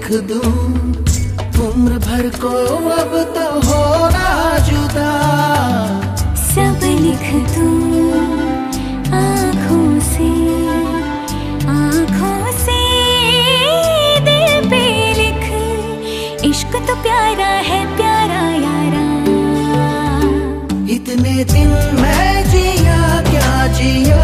दूं उम्र भर को अब तो होना जुदा। सब लिख दूं आँखों से दिल पे लिख। इश्क तो प्यारा है प्यारा यारा। इतने दिन मैं जिया क्या जिया,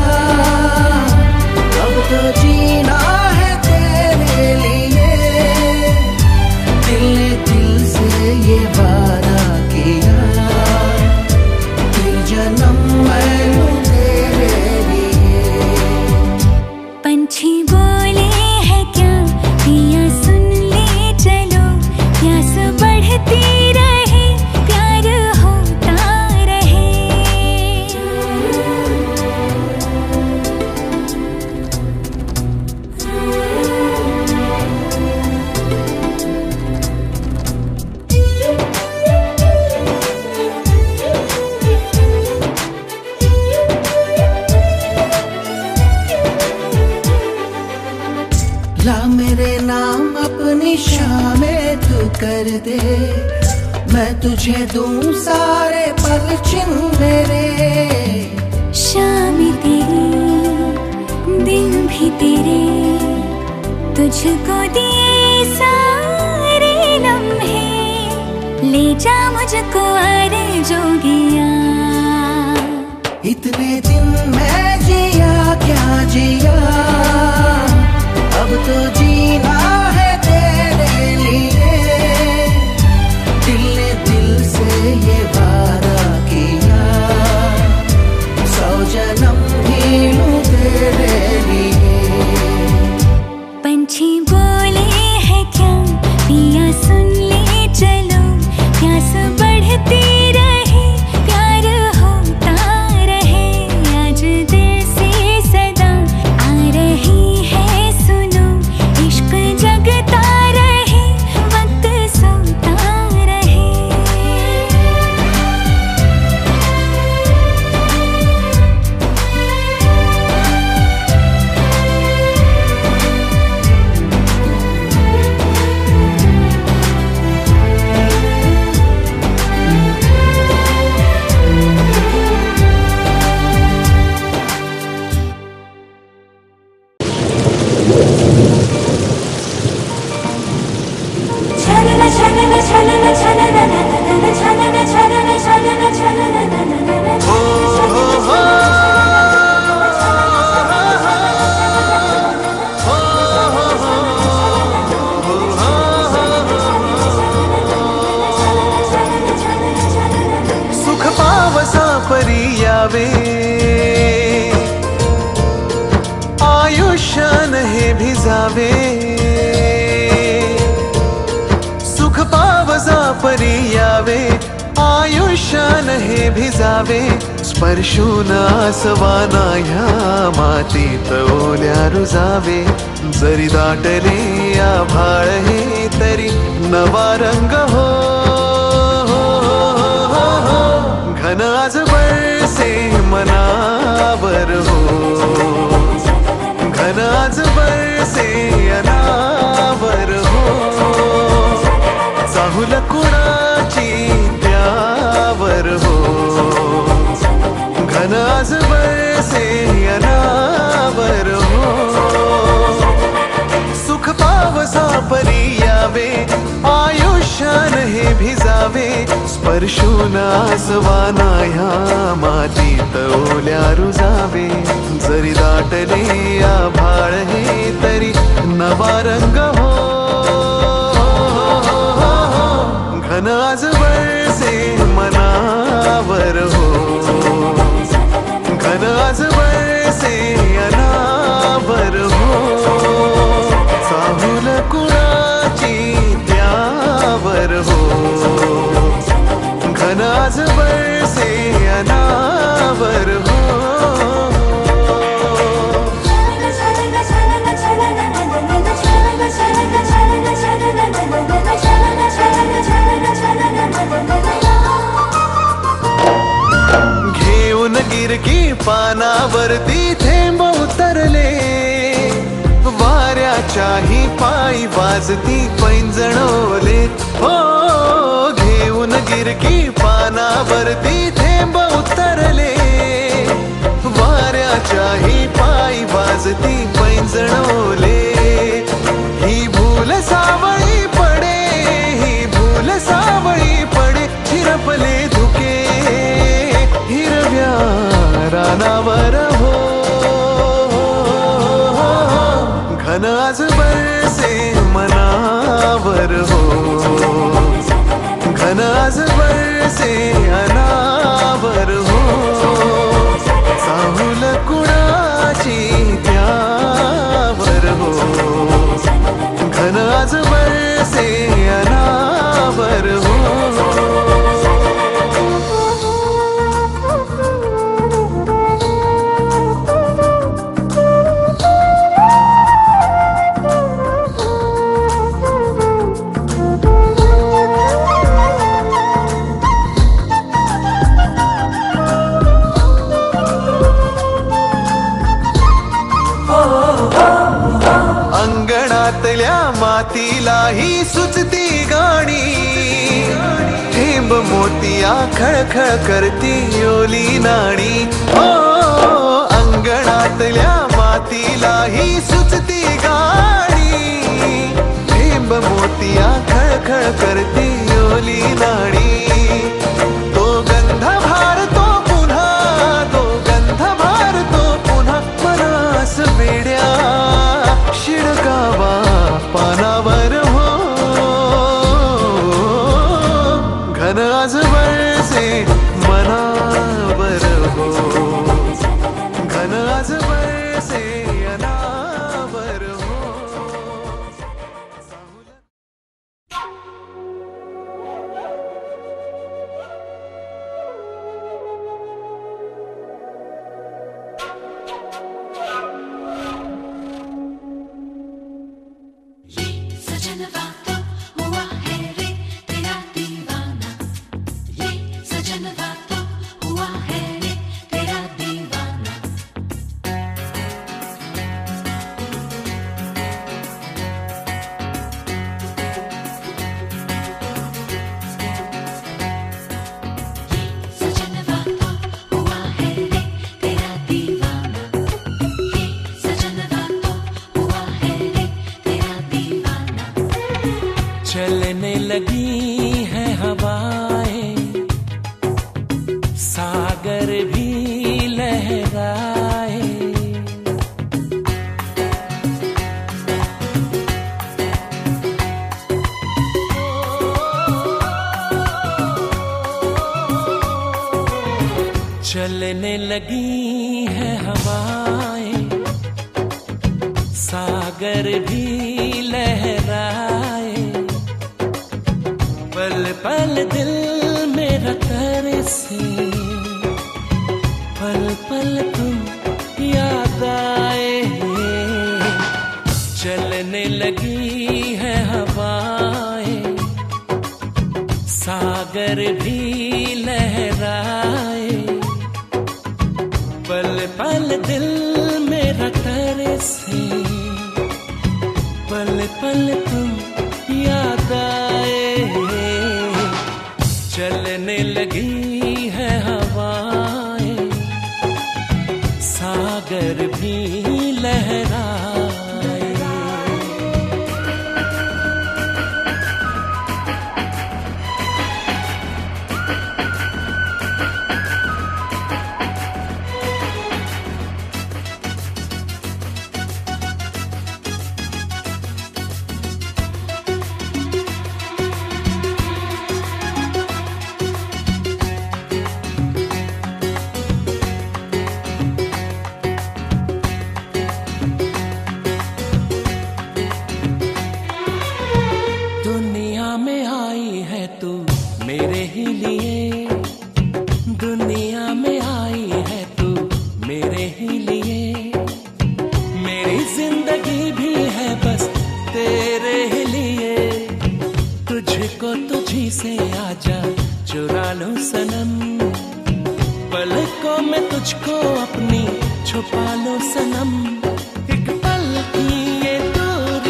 अब तो जीना है तेरे लिए। दिल ने दिल से ये वादा किया, फिर जन्म मैं लूं तेरे लिए। पंछी बोले है क्या पिया सुन ले चलो, प्यास बढ़ती रहे प्यार होता रहे। ला मेरे नाम अपनी शामें तू कर दे, मैं तुझे दूं सारे पल छिन मेरे। शाम तेरी दिन भी तेरे, तुझको दिए सारे लम्हे। ले जा मुझको जोगिया। इतने दिन मैं जिया क्या जिया, अब तो जीना है तेरे लिए। दिल ने दिल से ये वादा किया, 100 जन्म भी लूं तेरे लिए। पंछी बोले है क्या पिया सुन ले चलो, प्यास बढ़ती रहे प्यार होता रहे। आज दिल से सदा आ रही है सुनो, इश्क जगता रहे वक्त सोता रहे। सुख पावसा परी यावे, आयुष्यान हे भिजावे। सुख पावसा परी यावे, आयुष्यान हे भिजावे। स्पर्शून आसवाना ह्या मातीत ओल्या रुजावे। जरी दाटले आभाळ हे तरी नवा रंग हो, घन आज बरसे मनावर हो। घन आज बरसे अनावर हो, चाहुल कुणाची त्यावर हो। घन आज बरसे अनावर हो, सुख पावसा परी यावे। आयुष्यान हे भिजावे, स्पर्शून आसवाना ह्या मातीत ओल्या रुजावे। जरी दाटले आभाळ हे तरी नवा रंग हो, घन आज बरसे मनावर हो। घन आज बरसे अनावर हो, चाहुल कुणाची त्यावर हो। घन आज बरसे अनावर हो। घेऊन गिरकी पानावरती थेंब उतरले, वाऱ्यात वाऱ्याच्याही पायी वाजती पैंजणोले हो, घेऊन गिरकी पानावरती थेंब उतरले. वाऱ्याच्याही पायी वाजती पैंजणोले. ही भूल सावळी पडे, ही भूल सावळी पडे, झिरपले धुके हिरव्या रानावर हो. घन आज बरसे मनावर हो, घन आज बरसे अनावर हो. चाहुल कुणाची त्यावर हो, घन आज बरसे अनावर हो. अंगणातल्या मातीलाही सुचती गाणी, थेंब मोतिया खळखळ करती ओली नाणी. ओ अंगणातल्या मातीलाही सुचती गाणी, थेंब मोतिया खळखळ करती ओली नाणी. तो गंध भारतो पुन्हा, तो गंध भारतो पुन्हा, मनास वेड्या शिडकावा पानावर हो. घन आज बरसे मनावर हो, घन आज बरसे अनावर हो. चलने लगी है हवाएं, सागर भी लहराए. चलने लगी है हवाएं, सागर भी लहराए. पल पल दिल मेरा तरसे, पल पल तुम याद आए. चलने लगी है हवाएं, सागर भी लहराए. पल पल दिल मेरा तरसे, पल पल तुम याद आए. चलने लगी है हवाएं, सागर भी लहराए. पलकों में तुझको अपनी छुपा लो सनम, एक पल की ये दूर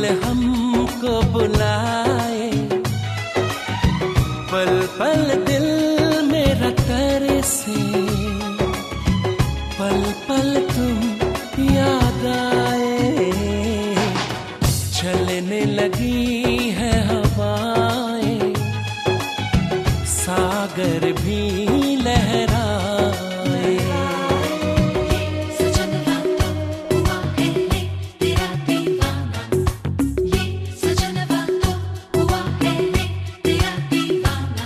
हमको बुलाए, पल पल दिल मेरा तरसे, पल पल तुम याद आए। चलने लगी है हवाएं, सागर भी लहराए। सजनवा तो हुआ है रे तेरा दीवाना, ये सजनवा तो हुआ है रे तेरा दीवाना।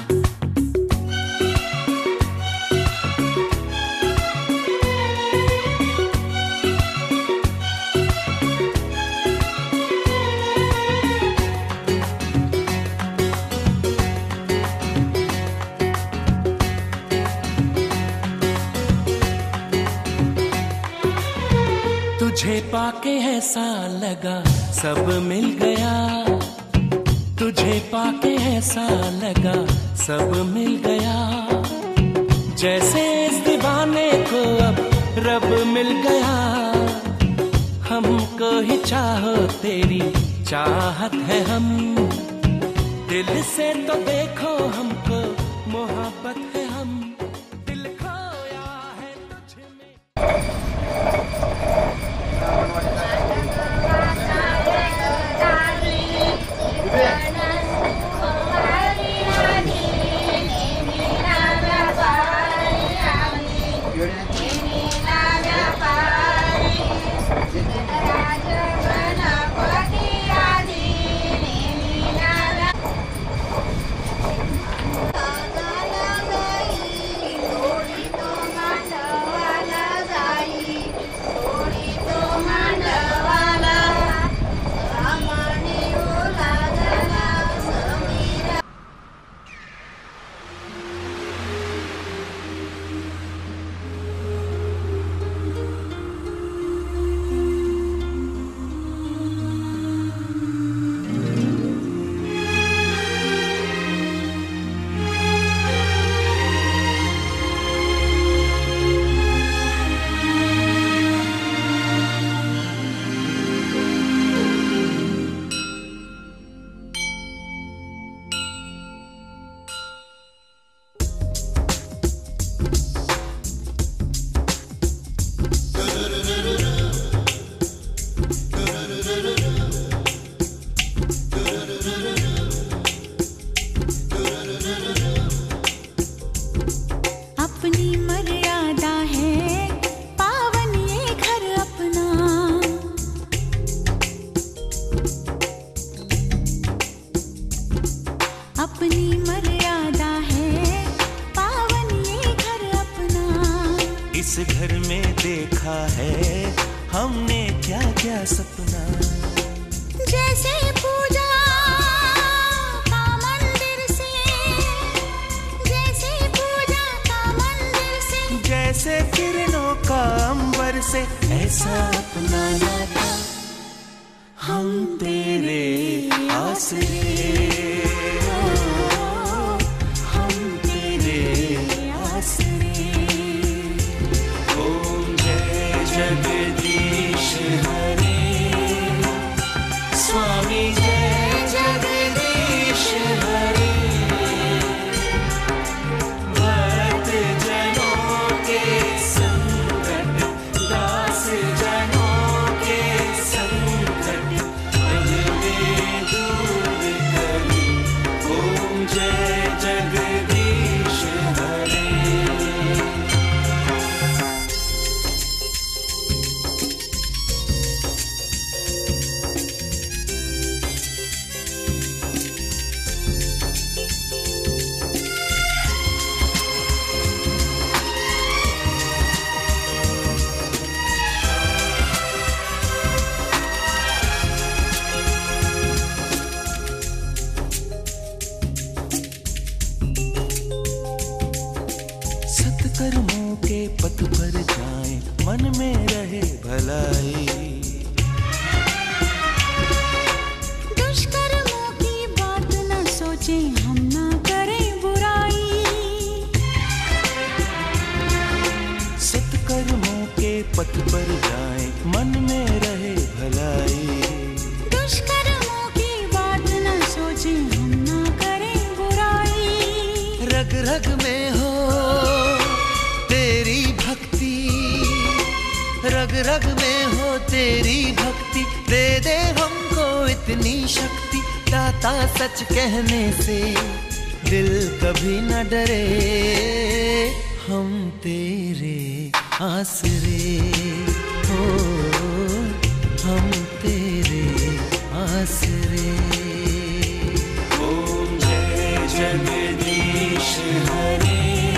तुझे पाके ऐसा लगा सब मिल गया, तुझे पाके ऐसा लगा सब मिल गया। जैसे इस दीवाने को अब रब मिल गया, हमको ही चाहो तेरी चाहत है हम। दिल से तो देखो हमको मोहब्बत है हम, दिल खोया है तुझ में। इस घर में देखा है हमने क्या क्या सपना। जैसे पूजा का मंदिर से, जैसे पूजा का मंदिर से, जैसे किरणों का अंबर से, ऐसा अपना नाता हम तेरे आसरे, हम तेरे आसरे। ओम जय जगदीश हरे, स्वामी जय जगदीश हरे। भक्त जनों के संकट, दास जनों के संकट, पल में दूर करी। ओम जय जगदीश हरे। सत्कर्मों के पथ पर जाएं, मन में रहे भलाई। दुष्कर्मों की बात न सोचें, हम ना करें बुराई। सत्कर्मों के पथ पर जाएं, मन में रहे भलाई। दुष्कर्म रग में हो तेरी भक्ति, रग रग में हो तेरी भक्ति, दे दे हमको इतनी शक्ति, दाता सच कहने से दिल कभी न डरे, हम तेरे आसरे हो, हम तेरे आसरे। ओम जय जगदीश हरे,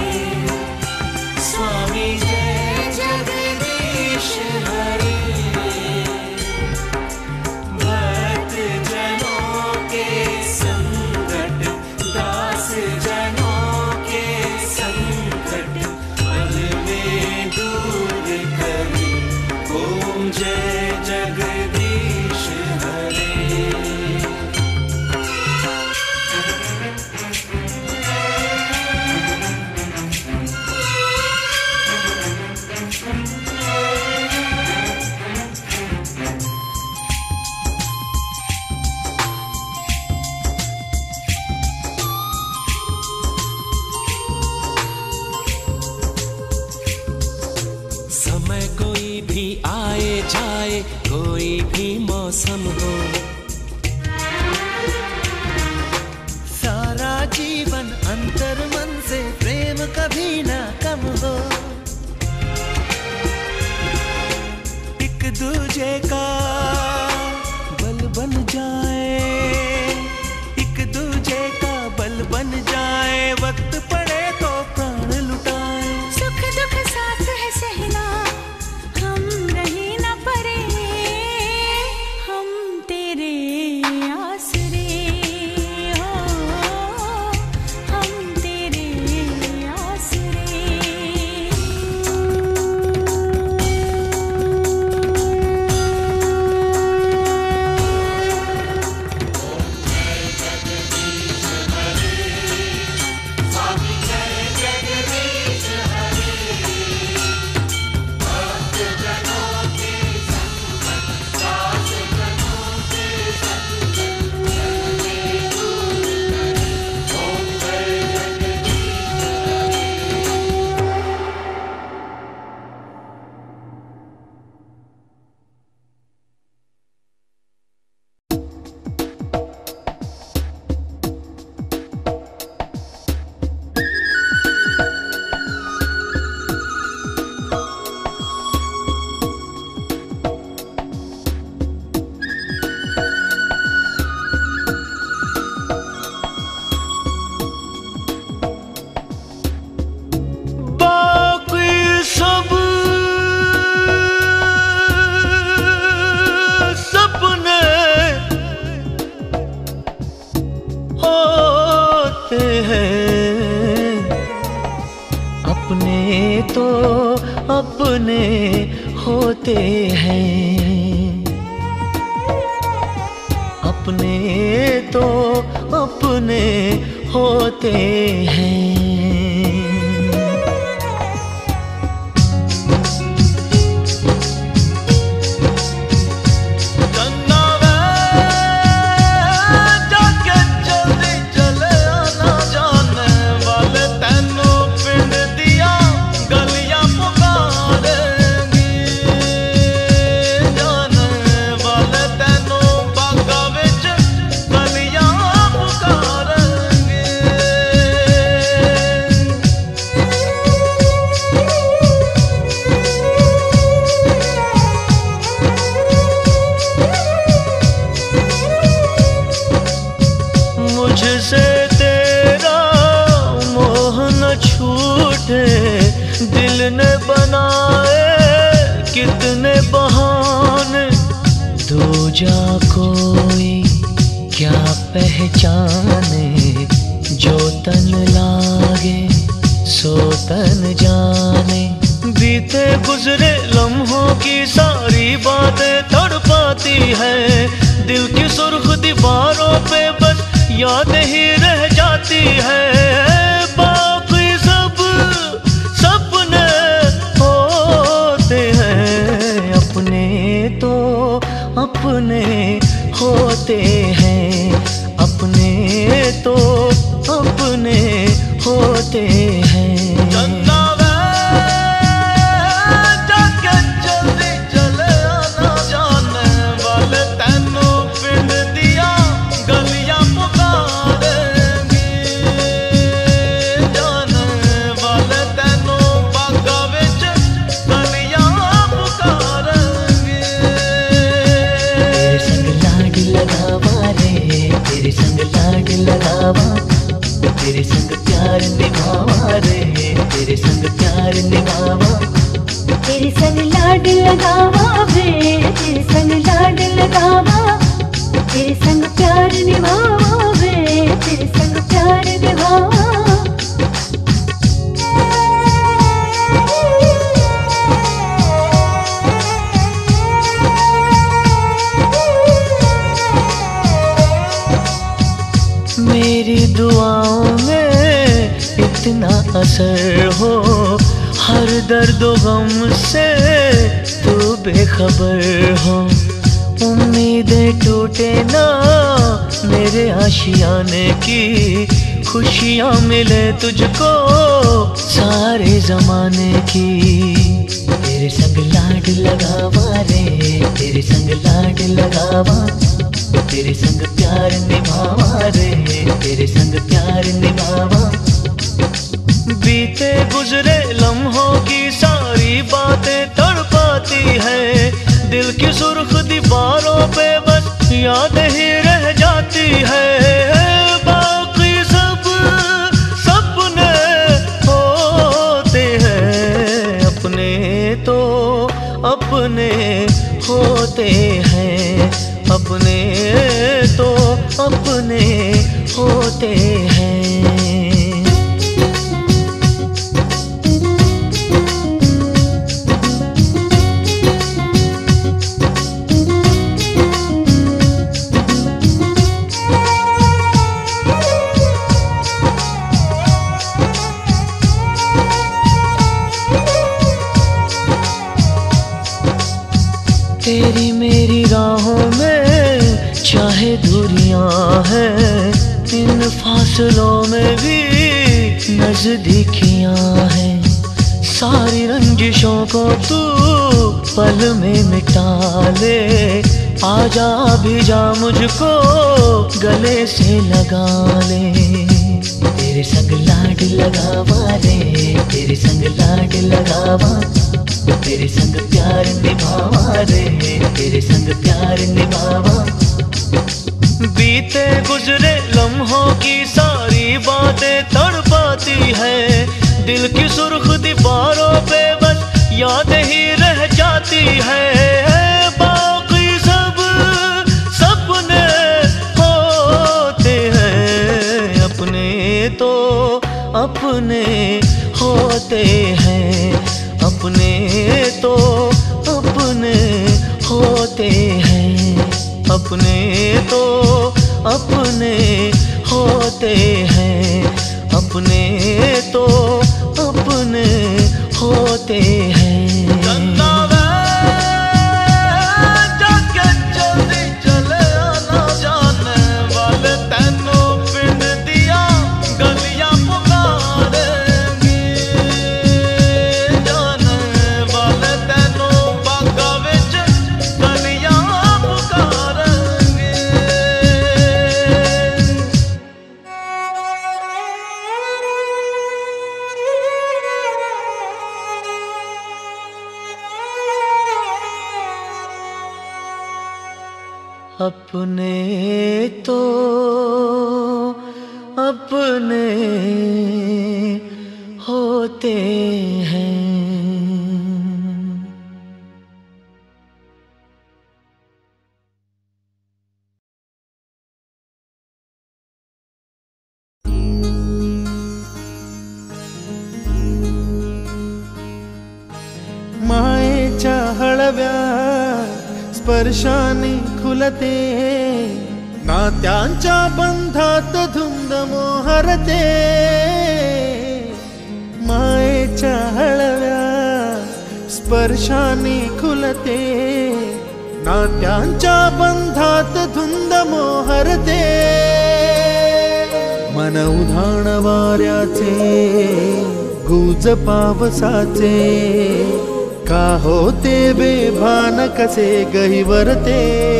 स्वामी जय जगदीश हरे, भक्त जनों के संकट, दास जनों के संकट, पल में दूर करे, ओम जय जगदीश हरे। समय कोई भी आए जाए, कोई भी मौसम हो, सारा जीवन अंतर मन से प्रेम कभी ना कम हो, एक दूजे का बल बन जाए, एक दूजे का बल बन जाए, वक्त पड़े तो प्राण लुटाए। सुख दुख साथ है सहना, हम रही न परे, हम तेरे आसरे हो, हम तेरे आसरे। अपने तो अपने होते हैं, अपने तो अपने होते हैं। मुझसे तेरा मोह न छूटे, दिल ने बनाए कितने बहाने, दूजा कोई क्या पहचाने, जो तन लागे सो तन जाने। बीते गुजरे लम्हों की सारी बातें तड़पाती है, दिल की सुर्ख दीवारों पे बस याद ही रह जाती है। बाकी सब सपने होते हैं, अपने तो अपने होते हैं, अपने तो अपने होते होते हैं। चंदा वे जाके जल्दी चले आना, जाने वाले तैनों पिंड दिया गलियां पुकारेंगी, जाने वाले तैनों बागा विच गलियां पुकारेंगी। तेरे संग लाड लगावा रे, तेरे संग लाड लगावा, तेरे संग प्यार निभावा रे, तेरे संग प्यार निभावा। तेरे संग लाड लगावा वे, तेरे संग लाड लगावा, तेरे संग प्यार निभावा वे, तेरे संग प्यार निभावा। मेरी दुआओं में इतना असर हो, हर दर्द गम से तू बेखबर हो। उम्मीदें टूटे ना मेरे आशियाने की, खुशियाँ मिले तुझको सारे जमाने की। तेरे संग लाड लगावा रे, तेरे संग लाड लगावा, तेरे संग प्यार निभावा रे, तेरे संग प्यार निभावा। बीते गुजरे लम्हों की सारी बातें तड़पाती है, दिल की सुर्ख दीवारों पे बस याद ही रह जाती है। बाकी सब सपने होते हैं, अपने तो अपने होते हैं, अपने तो अपने होते हैं। तेरी मेरी राहों में चाहे दूरियां हैं, इन फासलों में भी नजदीकियां हैं। सारी रंजिशों को तू पल में मिटा ले, आजा भी जा मुझको गले से लगा ले। तेरे संग लाड लगावा रे, तेरे संग लाड लगावा, तेरे संग प्यार निभावा रे, तेरे संग प्यार निभावा। बीते गुजरे लम्हों की सारी बातें तड़पाती है, दिल की सुर्ख दीवारों पे बस याद ही रह जाती है। बाकी सब सपने होते हैं, अपने तो अपने होते हैं, अपने तो अपने होते हैं, अपने तो अपने होते हैं, अपने तो अपने होते हैं। चंदा वे जाके जल्दी चले आना, जाने वाले तैनों पिंड दिया गलियां पुकारेंगी, जाने वाले तैनों बागा विच गलियां पुकारेंगी। अपने तो अपने होते हैं। मायेच्या हळव्या स्पर्शाने खुलते, नात्यांच्या बंधात धुंद मोहरते। मायेच्या हळव्या स्पर्शाने खुलते, नात्यांच्या बंधात धुंद मोहरते। मन उधाण वारे वाऱ्याचे गुज पावसाचे का होते बेभान कसे गहिवरते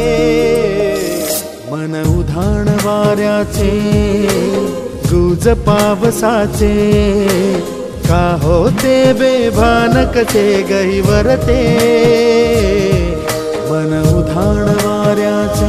मन उधाण वाऱ्याचे गुज पावसाचे का होते बेभान कसे गहिवरते मन उधाण वाऱ्याचे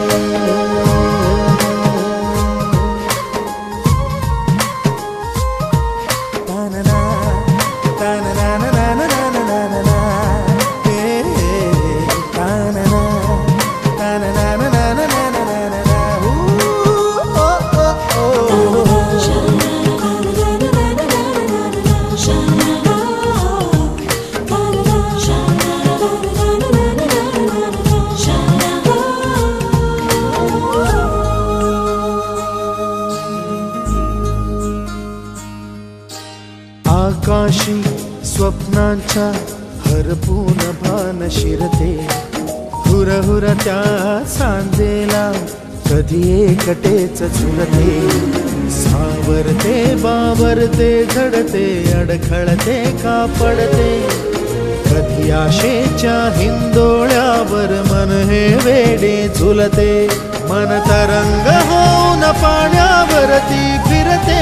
आकाशी स्वप्नांच्या हरपून भान शिरते हुर हुर त्या सांजेला कधी एकटेच झुरते सावरते बावरते झडते अडखळते का पडते कधी आशेच्या हिंदोळ्यावर मन हे वेडे झुलते मन तरंग होऊन पाण्यावरती फिरते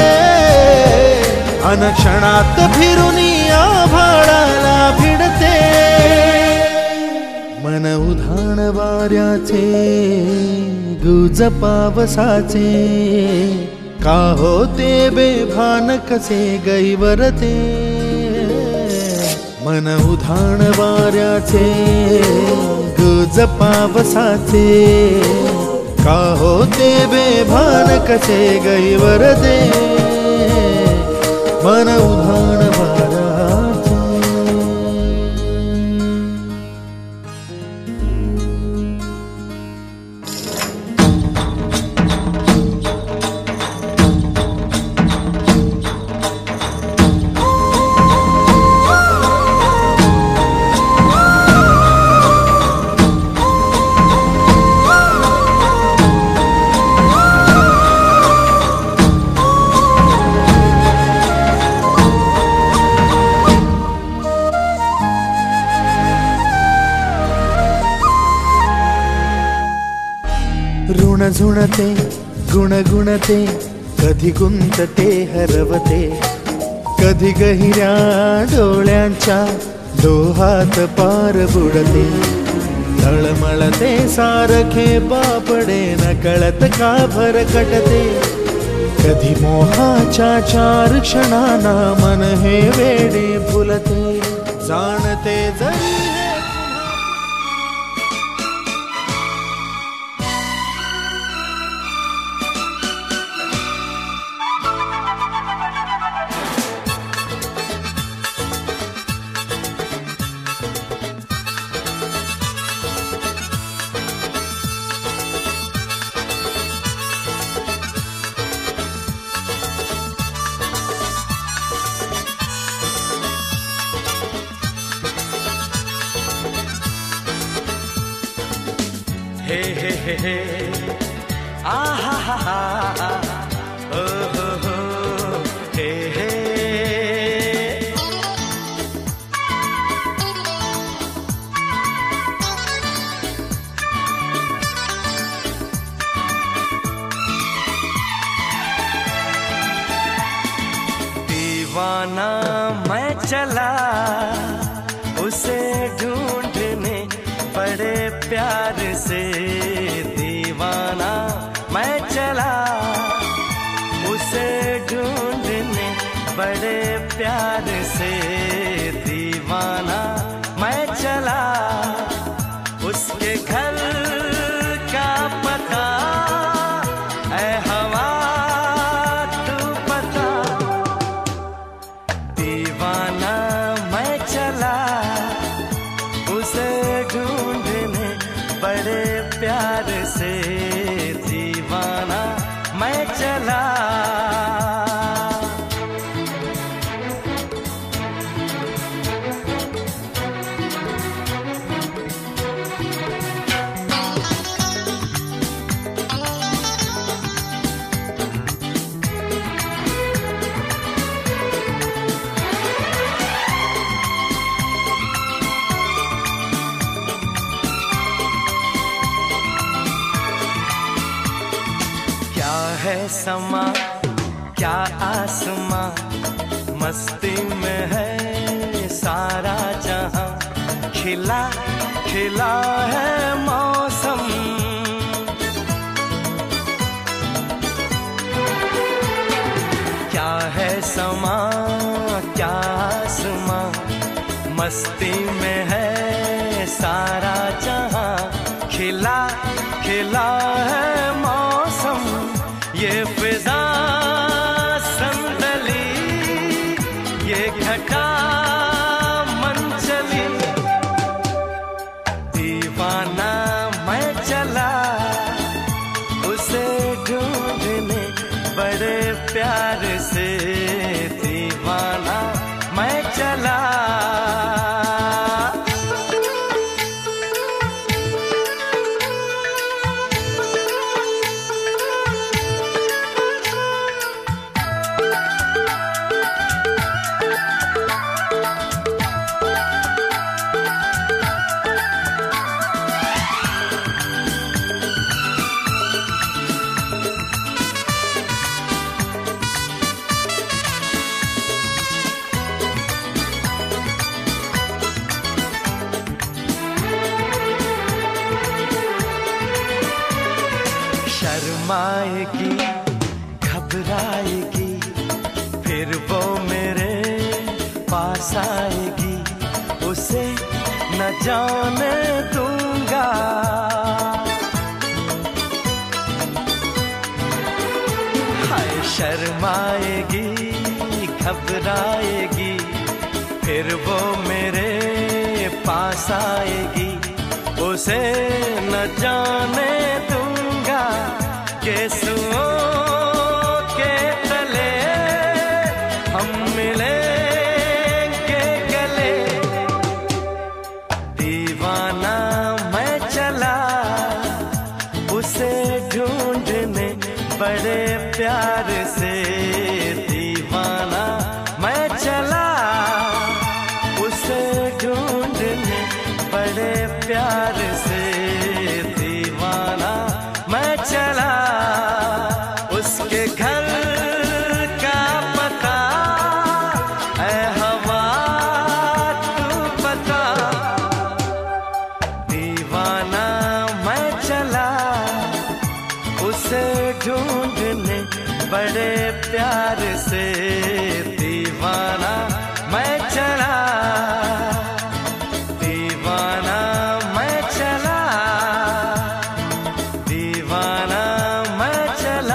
अनक्षणात फिरुनी आभाळाला भिडते मन उधाण वाऱ्याचे गुज पावसाचे का होते बेभान कसे गहिवरते मन उधाण वाऱ्याचे गुज पावसाचे का होते बेभान कसे गहिवरते मन उधाण वाऱ्याचे ऋण झुणते गुणगुणते कधी गुंतते हरवते कधी गहिऱ्या डोळ्यांच्या डोहात पार बुडते तळमळते सारखे बापडे न कळत का भरकटते कधी मोहाच्या चार क्षणांना मन हे वेडे फुलते जाणते जरी हे हे हे हे आहा हा हा ओ हो हे हे दीवाना मैं चला उसे ढूंढने बड़े प्यार से दीवाना मैं चला उसे ढूंढने बड़े प्यार से दीवाना मैं चला उसके घर का पता ऐ हवा तू पता दीवाना मैं चला उसे ढूंढने बड़े प्यार से दीवाना मैं चला है समा क्या आसमां, मस्ती में है सारा जहां, खिला खिला है मौसम। क्या है समा क्या आसमां, मस्ती में है सारा जहां, खिला खिला है मौसम। ये फिजा संदली, ये घटा मंचली, दीवाना मैं चला उसे ढूंढने बड़े प्यार से, दीवाना मैं चला। शर्माएगी घबराएगी, फिर वो मेरे पास आएगी, उसे न जाने दूंगा। हाय शर्माएगी घबराएगी, फिर वो मेरे पास आएगी, उसे न जाने दूंगा। केसुओं के तले हम मिलेंगे गले, दीवाना मैं चला उसे ढूंढने बड़े प्यार से, दीवाना मैं चला उसे ढूंढने बड़े प्यार से, दीवाना मैं चला। उसके घर का पता है हवा तू बता, दीवाना मैं चला उसे ढूंढने बड़े प्यार से, दीवाना मैं चला, दीवाना मैं चला, दीवाना मैं चला।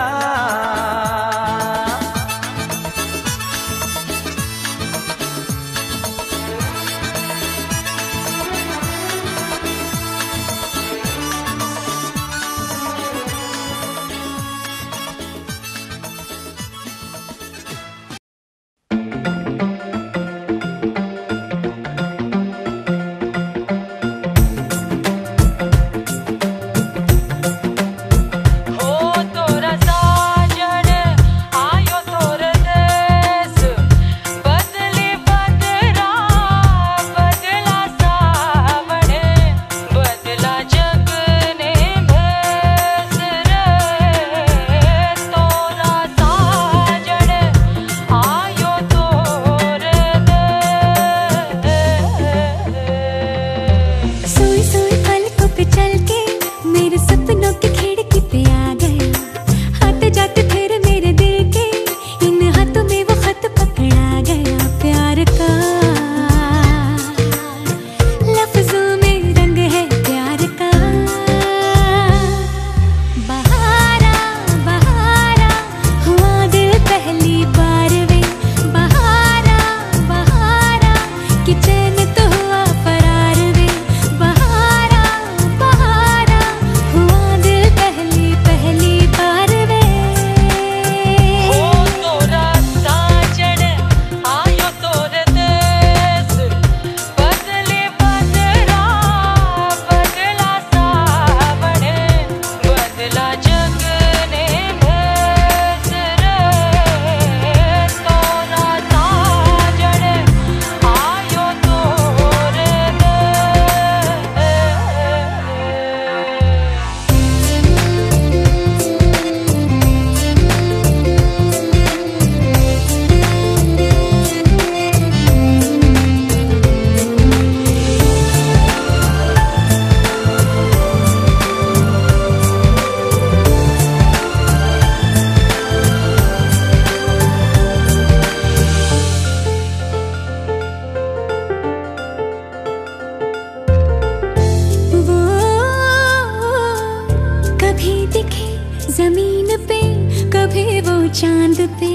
चांद पे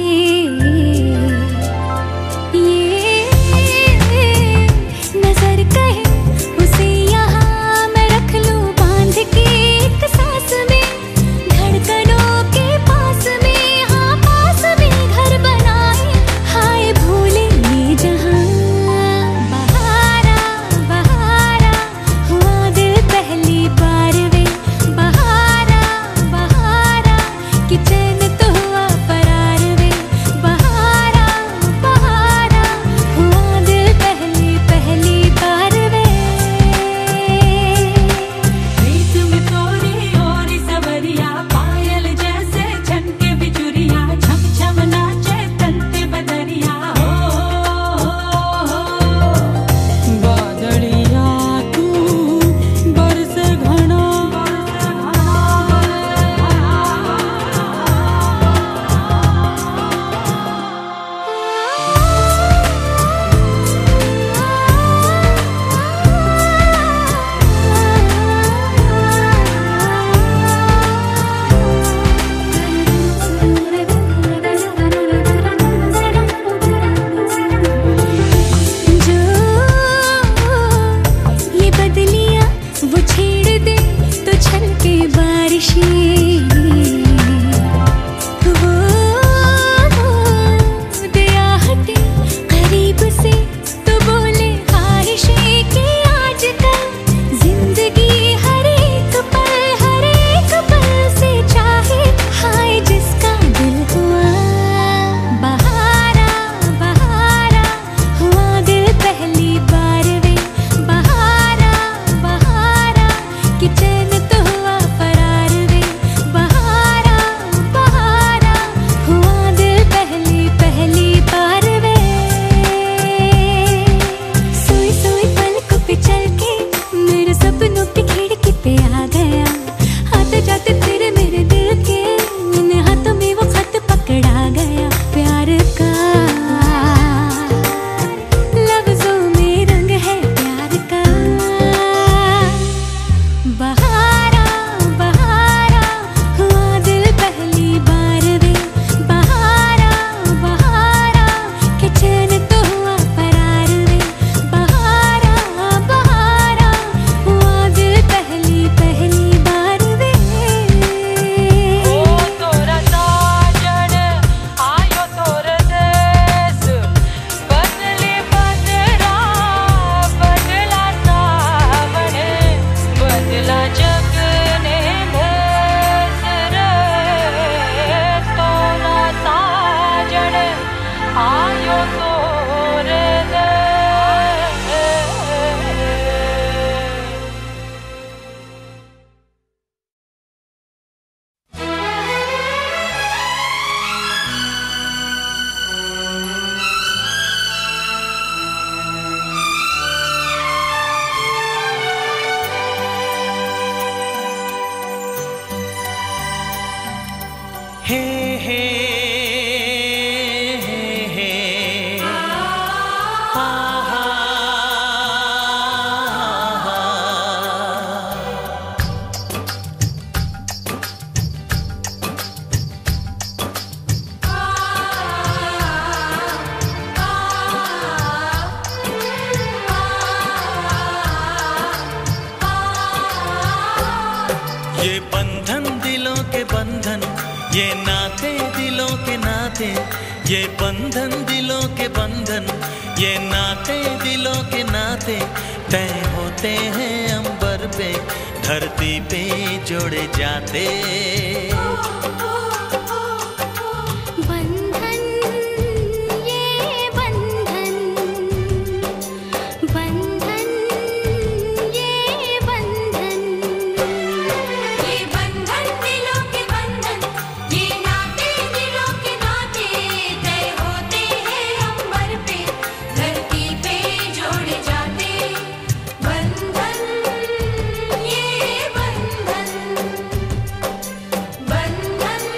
ये नजर कहे उसे यहाँ मैं रख लूं बांध के एक सांस में, धड़कनों के पास में, हाँ पास में घर बनाए, हाय भूले ये जहां। बहारा बहारा हुआ दिल पहली बार वे, बहारा बहारा कि चैन तो हुआ फरार वे, बहारा बहारा हुआ दिल पहली पहली बार वे। प्रीत में तोरी और सवरिया पायल जैसे झनके बिजुरिया, छम छम नाचे तंते बदरिया बादलिया तू बरस घना जो ये बदलियां वो छेड़ दे तो छलके बारिशें, वो दया हटे करीब से तो बोले ख्वाहिशें कि आजकल जिंदगी हर एक पल से चाहे, हाय जिसका दिल हुआ। बहारा बहारा हुआ दिल पहली बार वे, बहारा बहारा कि चैन तो हुआ फरार वे, बहारा बहारा हुआ दिल पहली पहली बार वे। सोई सोई पलकों पे चल के मेरे सपनों की खिड़की पे आ गया, आते जाते तेरे मेरे दिल के इन हाथों में वो खत पकड़ा गया, प्यार का लफ्जों में रंग है प्यार का। बहारा बहारा हुआ दिल पहली बार वे, बहारा बहारा कि चैन तो हुआ फरार वे, बहारा बहारा हुआ दिल पहली पहली बार वे। ओ तोरा साजन आयो तोर देश, बदली बदरा बदला सावन, बदला जग ने भेस रे, तोरा साजन आयो तोर देश। हे हे हे हा हा ये बंधन दिलों के बंधन, ये नाते दिलों के नाते, ये बंधन दिलों के बंधन, ये नाते दिलों के नाते तय होते हैं अंबर पे, धरती पे जोड़े जाते। बंधन ये बंधन, बंधन ये बंधन, ये बंधन दिलों के बंधन, ये नाते दिलों के नाते तय होते हैं अंबर पे, धरती पे जोड़े जाते। बंधन ये बंधन, बंधन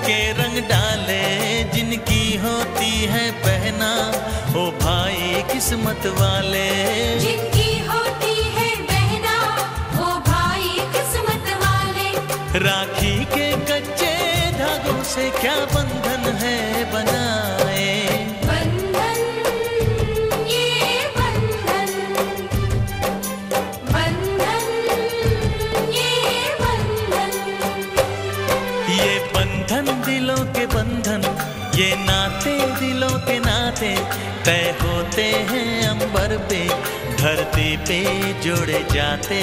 के रंग डाले जिनकी होती है पहना, ओ भाई किस्मत वाले। जिनकी होती है बहना, ओ भाई किस्मत वाले। राखी के कच्चे धागों से क्या बंधन है बनाए, बंधन ये बंधन, बंधन ये बंधन। ये बंधन दिलों के बंधन, ये नाते दिलों के नाते तय होते हैं अंबर पे, धरती पे जोड़े जाते।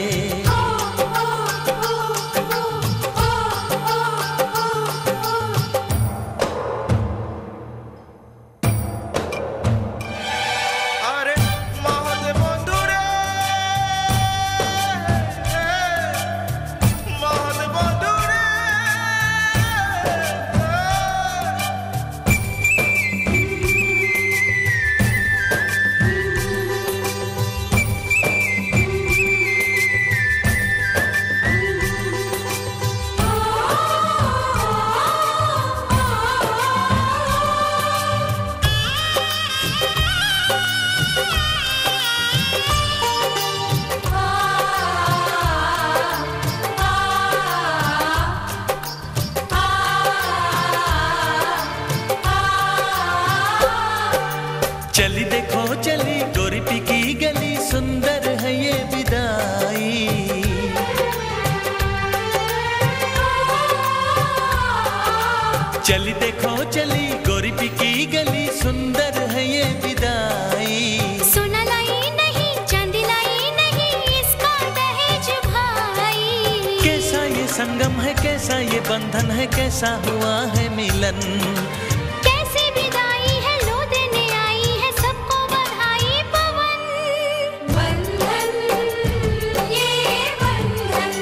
चली देखो चली गोरीपी की गली, सुंदर है ये विदाई। चली देखो चली गोरीपी की गली, सुंदर है ये विदाई। सोना लाई नहीं चांदी लाई नहीं, इसका दहेज भाई। कैसा ये संगम है, कैसा ये बंधन है, कैसा हुआ है मिलन। कैसी विदाई है, लो देने आई है सबको बधाई पवन। बंधन ये बंधन,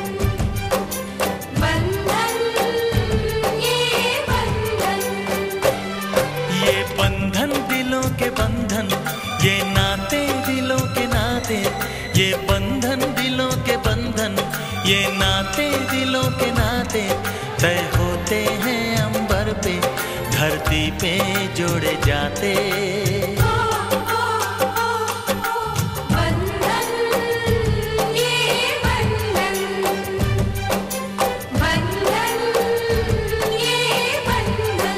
बंधन ये बंधन। ये बंधन दिलों के बंधन, ये नाते दिलों के नाते। ये बंधन दिलों के बंधन, ये नाते दिलों के नाते तय होते हैं अंबर पे, धरती पे जोड़े जाते। बंधन ये बंधन, बंधन ये बंधन।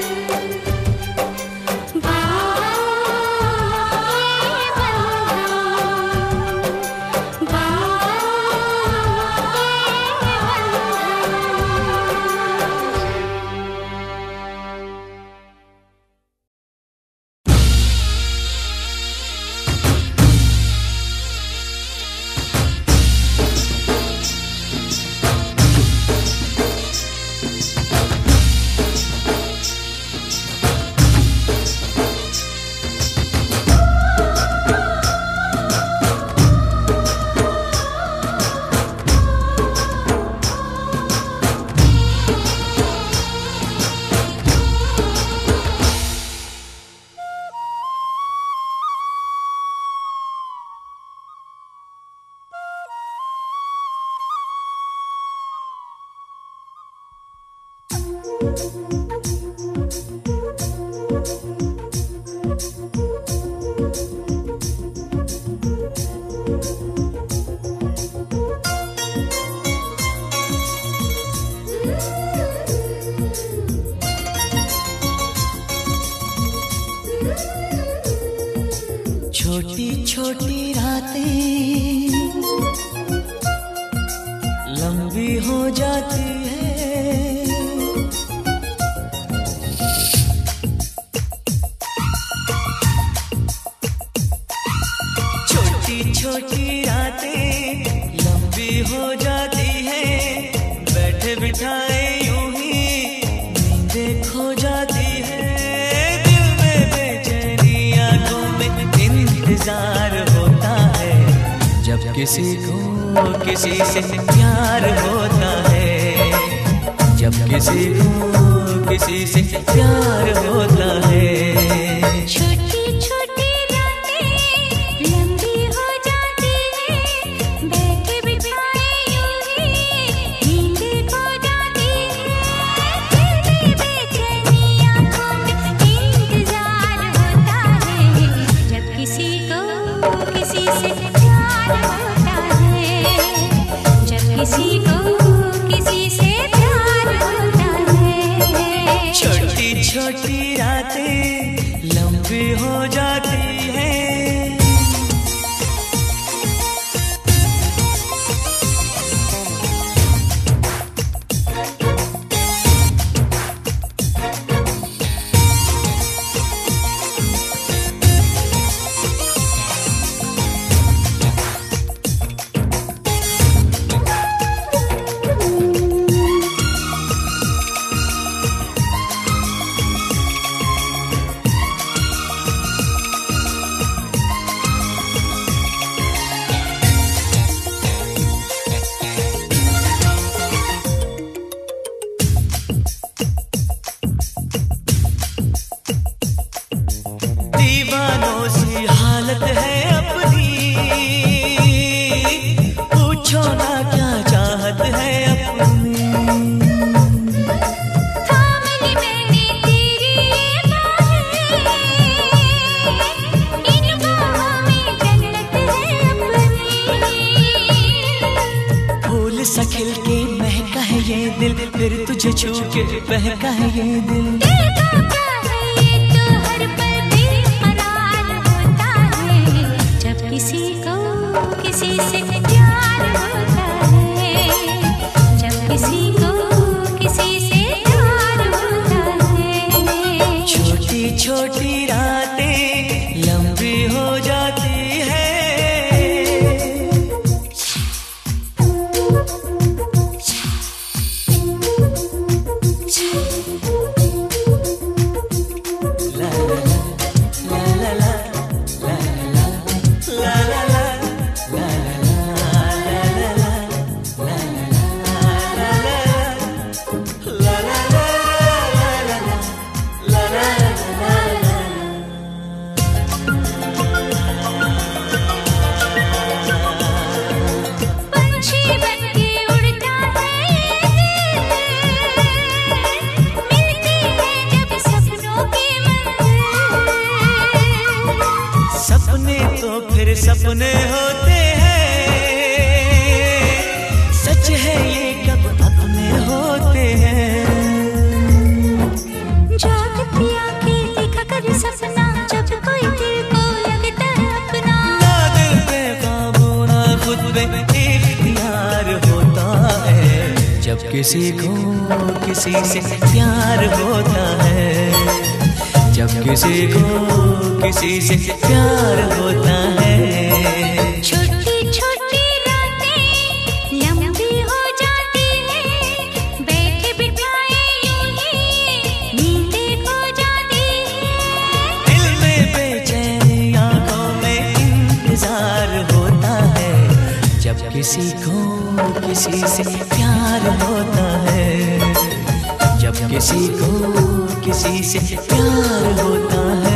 छोटी छोटी रातें लंबी हो जाती है, छोटी छोटी रातें लंबी हो जाती है, बैठे बिठाए यूं ही नींदें खो जाती है। दिल में बेचैनी आंखों में इंतजार होता है, जब किसी को किसी से प्यार होता है, जब किसी को किसी से प्यार होता है। छोटी छोटी रातें लंबी हो जाती है, बैठे बिठाए यूं ही नींद खो जाती है। दिल में छोटी रातें लंबी हो जाती हैं। दीवानों सी हालत है अपनी, पूछो ना क्या चाहत है अपनी। थामली मैंने तेरी बाहें, इन बाहों में जन्नत है अपनी। फूल सा खिल के महका है ये दिल, फिर तुझे छू के बहका है ये दिल। किसी को किसी से प्यार होता है, जब किसी को किसी से प्यार होता है। छोटी छोटी रातें लंबी हो जाती है। ला ला ला ला फिर सपने होते हैं, सच है ये कब अपने होते हैं। जागती आंखें देखा कर सपना, जब कोई दिल को लगता है अपना। ना दिल पे काबू ना खुद पे इख्तियार होता है, जब किसी को किसी से प्यार होता है। जब किसी को किसी से प्यार होता है। छोटी छोटी रातें लंबी हो जाती हैं, बैठे बिठाए यूं ही नींदें खो जाती हैं। दिल में बेचैनी आंखों में इंतजार होता है, जब किसी को किसी से प्यार होता है। जब किसी को किसी से प्यार होता है।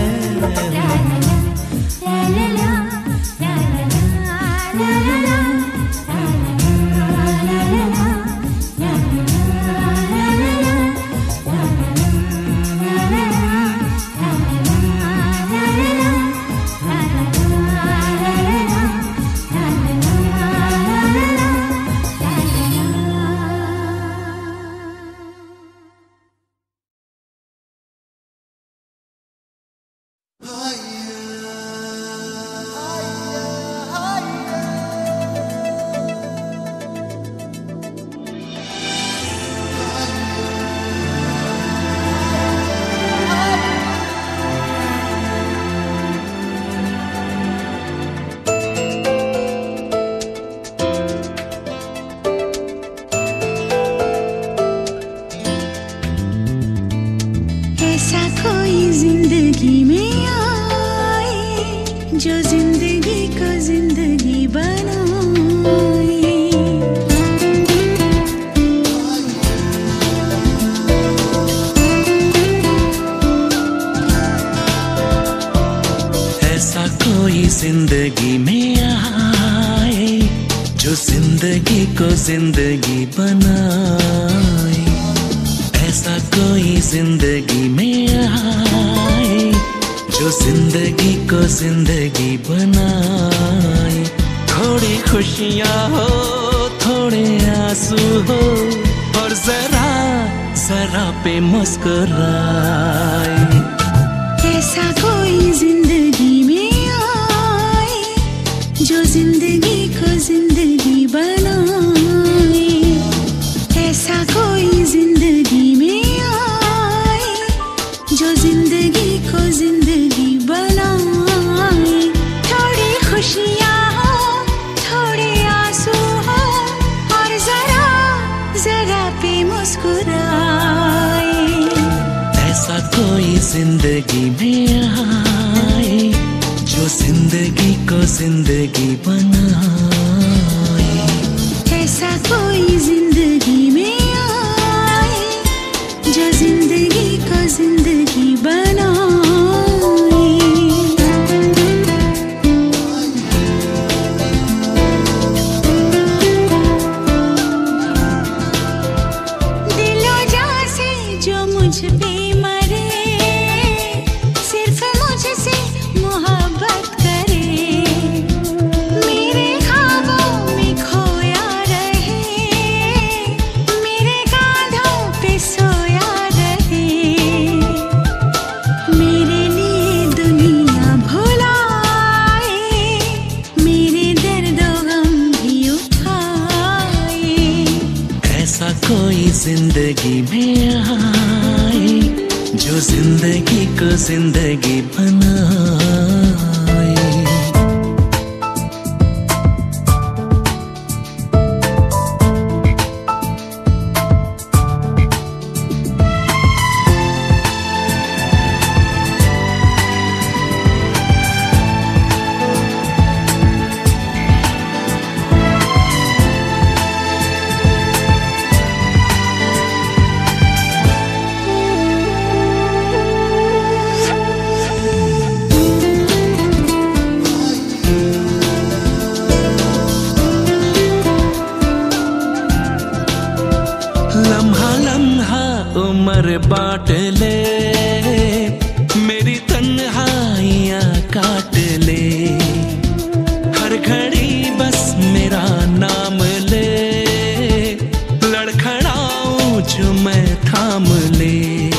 जो जिंदगी को जिंदगी बनाए। ऐसा कोई जिंदगी में आए जो जिंदगी को जिंदगी बनाए। ऐसा कोई जिंदगी में आए जो जिंदगी को जिंदगी बनाए। थोड़ी खुशियाँ हो थोड़े आंसू हो और जरा जरा पे मुस्कुराए। ऐसा कोई जिंदगी में आए जो जिंदगी को जिंदगी बनाए। ऐसा कोई जिंदगी में आए जो जिंदगी को जिंदगी बनाए। थोड़ी खुशियाँ हो, थोड़े आंसू हो, और जरा जरा पे मुस्कुराए। ऐसा कोई जिंदगी में आए जो जिंदगी को जिंदगी बनाए। ऐसा कोई जिंदगी में आए जो जिंदगी को जिंदगी बनाए। दिलो जा से जो मुझ पे मरे, सिर्फ मुझसे मोहब्बत करे। मेरे ख्वाबों में खोया रहे, मेरे कांधों पे सोया रहे। मेरे लिए दुनिया भुलाए, मेरे दर्द गम भी उठाए। ऐसा कोई जिंदगी में आए जो जिंदगी को जिंदगी बनाए। लम्हा लम्हा उम्र बांट ले, मेरी तन्हाइयाँ काट ले। हर घड़ी बस मेरा नाम ले, लड़खड़ाऊं जो मैं थाम ले।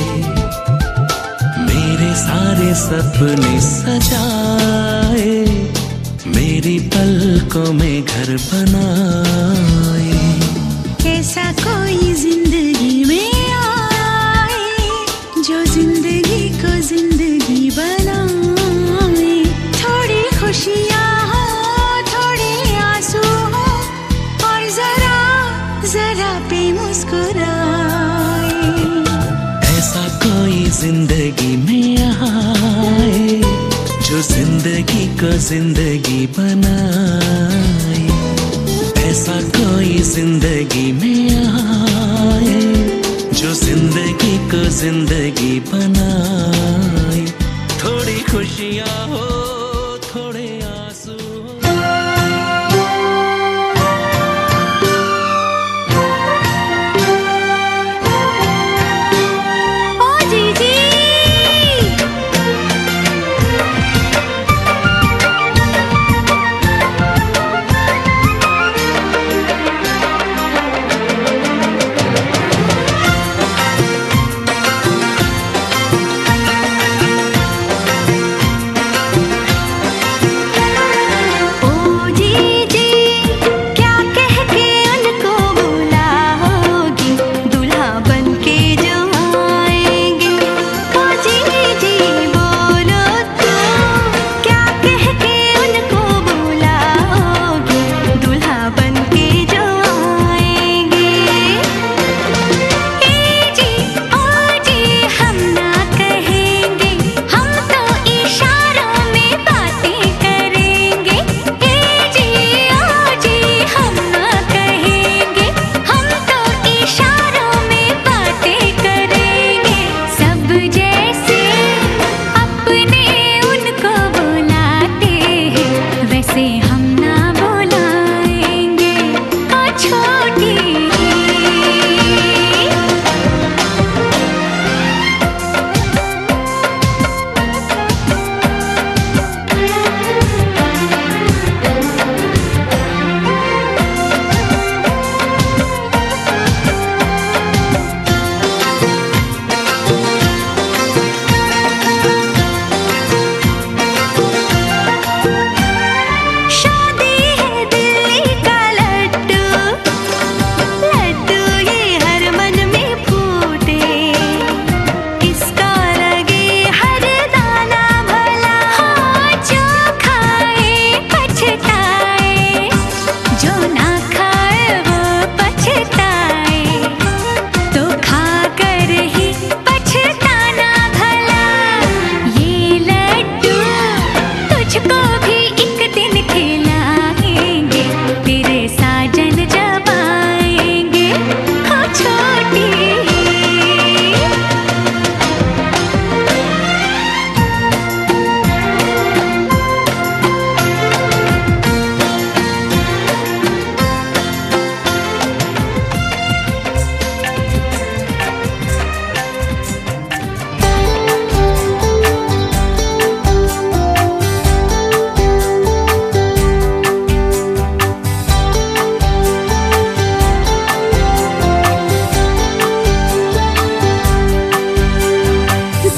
मेरे सारे सपने सजाए, मेरी पलकों में घर बनाए। ऐसा कोई जिंदगी में आए जो जिंदगी को जिंदगी बनाए। थोड़ी खुशियाँ हो, थोड़े आंसू हो, और जरा जरा पे मुस्कुराए। ऐसा कोई जिंदगी में आए जो जिंदगी को जिंदगी बनाए। ऐसा कोई जिंदगी में आए जो जिंदगी को जिंदगी बनाए। थोड़ी खुशियाँ हो, थोड़े आंसू हो। ओ जीजी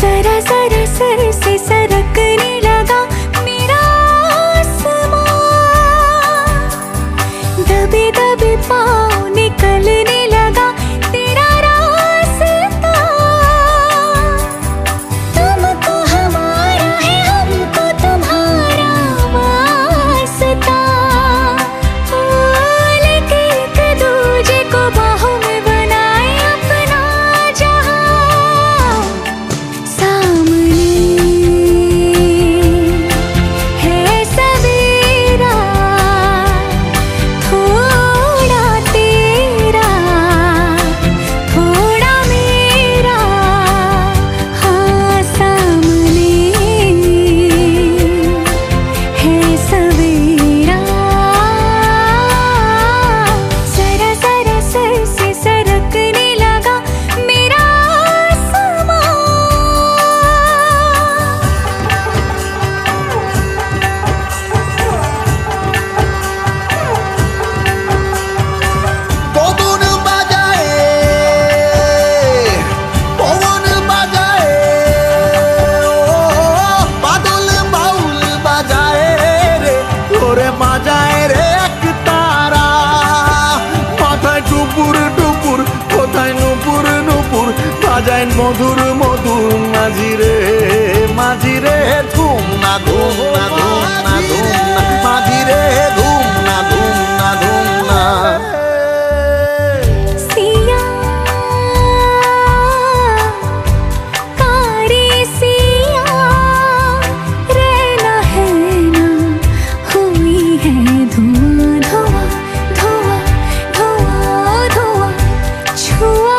जरा जरा सर से सरकने लगा मेरा आसमां, दबे दबे पाँव निकलने लगा तेरा रास्ता। तुमको हमारा है हमको तुम्हारा वास्ता, लेके एक दूजे को बाहों में बनाए अपना जहां। सामने है सवेरा, थोड़ा तेरा थोड़ा मेरा, हाँ सामने है सवेरा। जरा जरा सर से सरकने लगा मेरा आसमां। পবন বাজায়, পবন বাজায়, ও বাদল বাউল বাজায় রে, ওরে বাজায় রে এক তারা। মাথায় টুপুর টুপুর, কোথায় নুপুর নুপুর, বাজায় মধুর মধুর মাঝি রে, মাঝি রে ধুম না ধুম না ধুম না ধুম না, মাঝি রে ধুম না ধুম না ধুম না। सिया कारी सिया रहना है ना, हुई है धुआं धुआं धुआं धुआं धुआं। छुआ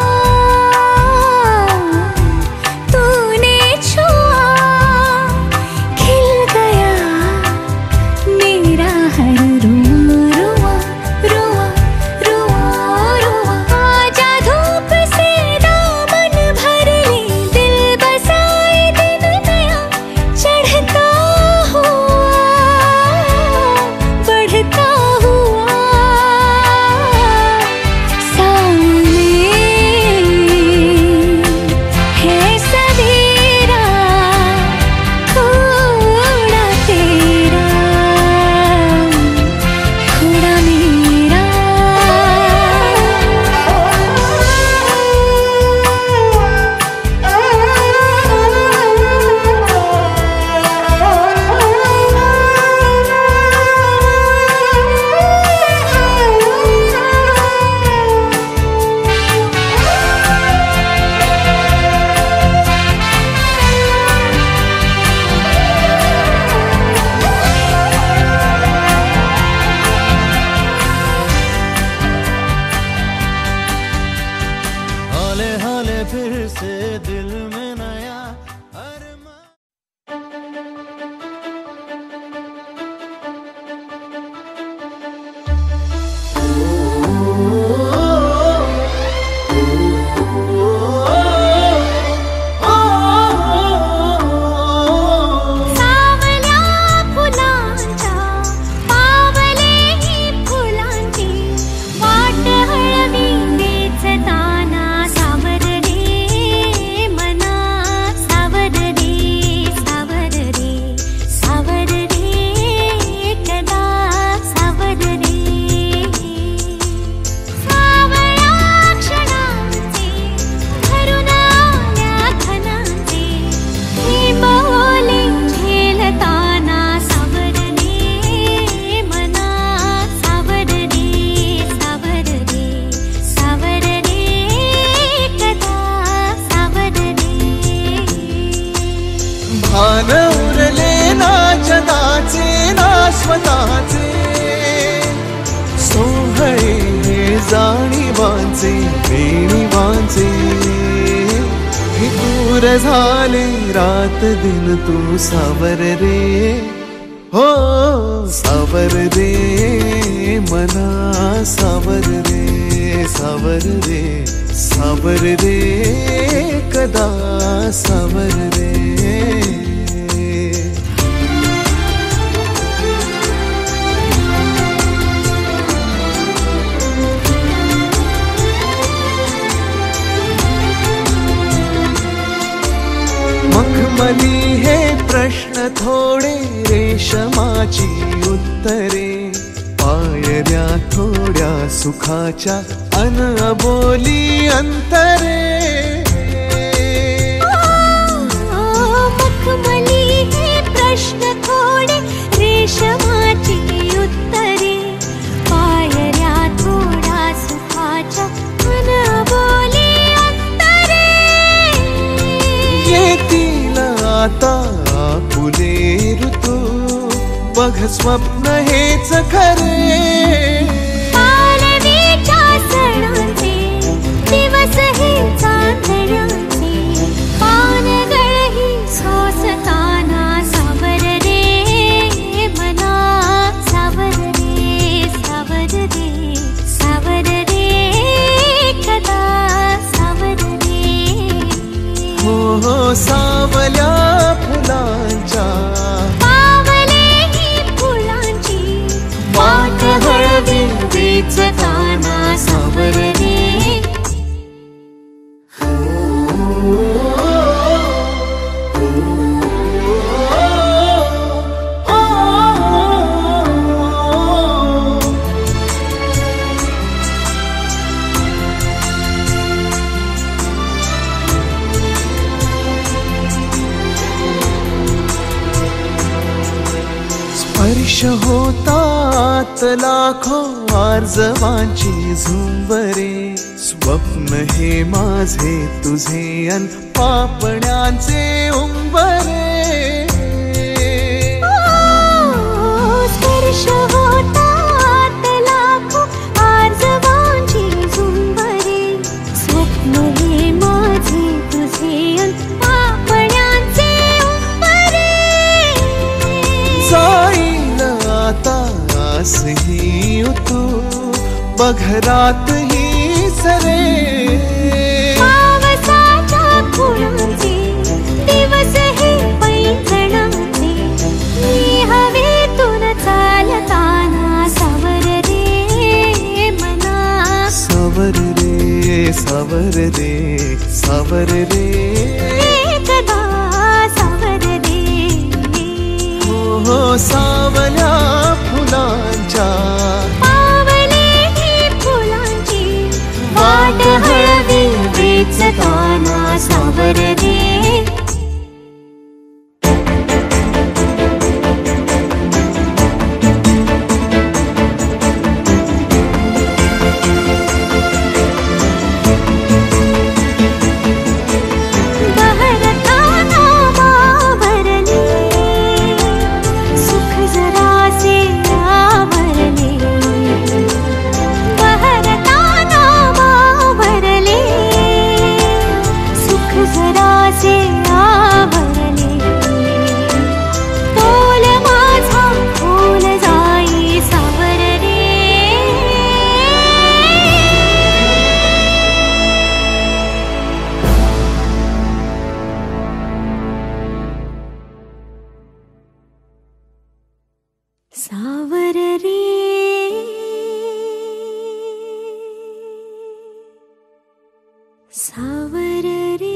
तूने छुआ, खिल गया मेरा हर रुआ रुआ रुआ रुआ। आजा धूप से दामन भर ले, दिल बसाए दिन नया चढ़ता हुआ बढ़ता हुआ। सामने है सवेरा, थोड़ा तेरा थोड़ा मेरा। हाले हाले फिर से दिल में नया अरमान। सावल्या फुलांच्या पावलेही फुलांची वाट हळवी नेचताना सावर रे मना, सावर रे सावर रे सावर रे कदा सावर रे। सावळ्या क्षणांचे भरून आल्या खणांचे हे बोले झेलताना सावर रे मना, सावर रे सावर रे सावर रे कदा सावर रे। भान उरले ना जगाचे ना स्वतःचे, सोहळे जाणीवांचे बेणीवांचे, हे दूर झाले रात दिन तू सावर रे, हो सावर रे मना, सावर रे सावर रे सावर रे कदा सावर रे। मखमली हे प्रश्न थोडे रेशमाची उत्तरे, पायऱ्या थोड्या सुखाच्या अन अबोली अंतरे. मखमली हे प्रश्न थोडे रेशमाची उत्तरे, पायऱ्या थोड्या सुखाच्या अन अबोली अंतरे. येतील आता फुले ऋतू, बघ स्वप्न हेच खरे. पालवीच्या सणांचे दिवस हे चांदण्याचे, पानगळही सोसताना सावर रे मना, सावर रे सावर रे सावर रे कदा सावर रे. हो हो सावल्या फुलांच्या वाट हळवी वेचताना सावर रे. स्पर्श होतात लाखो आर्जवांची झुंबरे, स्वप्न हे माझे तुझे अन पापण्यांचे उंबरे. स्पर्श होतात लाखो आर्जवांची झुंबरे, स्वप्न हे माझे तुझे अन पापण्यांचे उंबरे. जाईल आता आसही तू, बघरात ही सरे. पावसाच्या खुणांचे दिवस हे पैंजणाचे, मी हवेतून चालताना सावर रे मना, सावर रे सावर रे सावर रे कदा सावर रे. हो सावल्या फुलांच्या वाट हळवी वेचताना सावर रे. सावर रे सावर रे.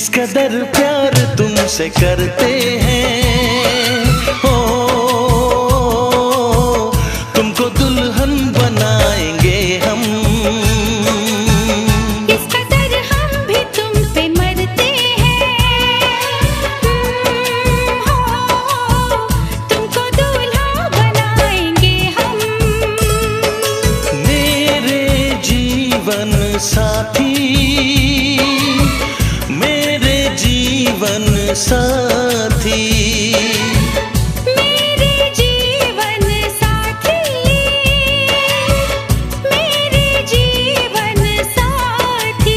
किस कदर प्यार तुमसे करते हैं, ओ तुमको दुल्हन बनाएंगे हम। किस कदर हम भी तुम पे मरते हैं, हो तुमको दूल्हा बनाएंगे हम। मेरे जीवन साथी, मेरे जीवन साथी, मेरे जीवन साथी, मेरे जीवन साथी।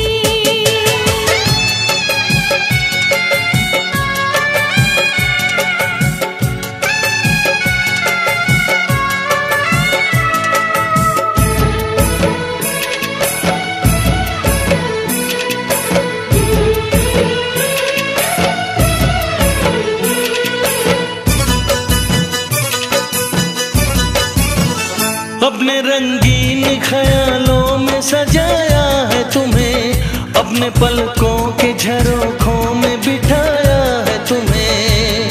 अपने रंगीन ख्यालों में सजाया है तुम्हें, अपने पलकों के झरोखों में बिठाया है तुम्हें।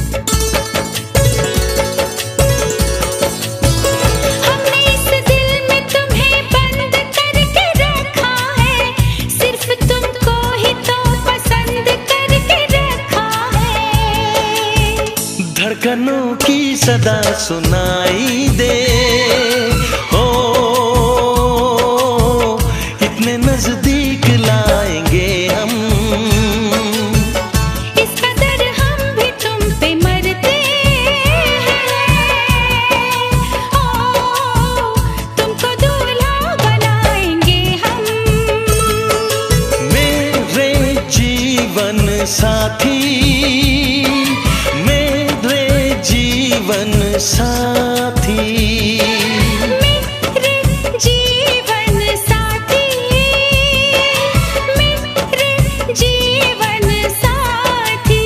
हमने इस दिल में तुम्हें बंद करके रखा है, सिर्फ तुमको ही तो पसंद करके रखा है। धड़कनों की सदा सुनाई दे, ओ इतने नजदीक लाएंगे हम। इस कदर हम भी तुम पे मरते हैं, ओ तुमको दूल्हा बनाएंगे हम। मेरे जीवन साथी, मेरे जीवन साथी, मेरे जीवन साथी, मेरे जीवन साथी।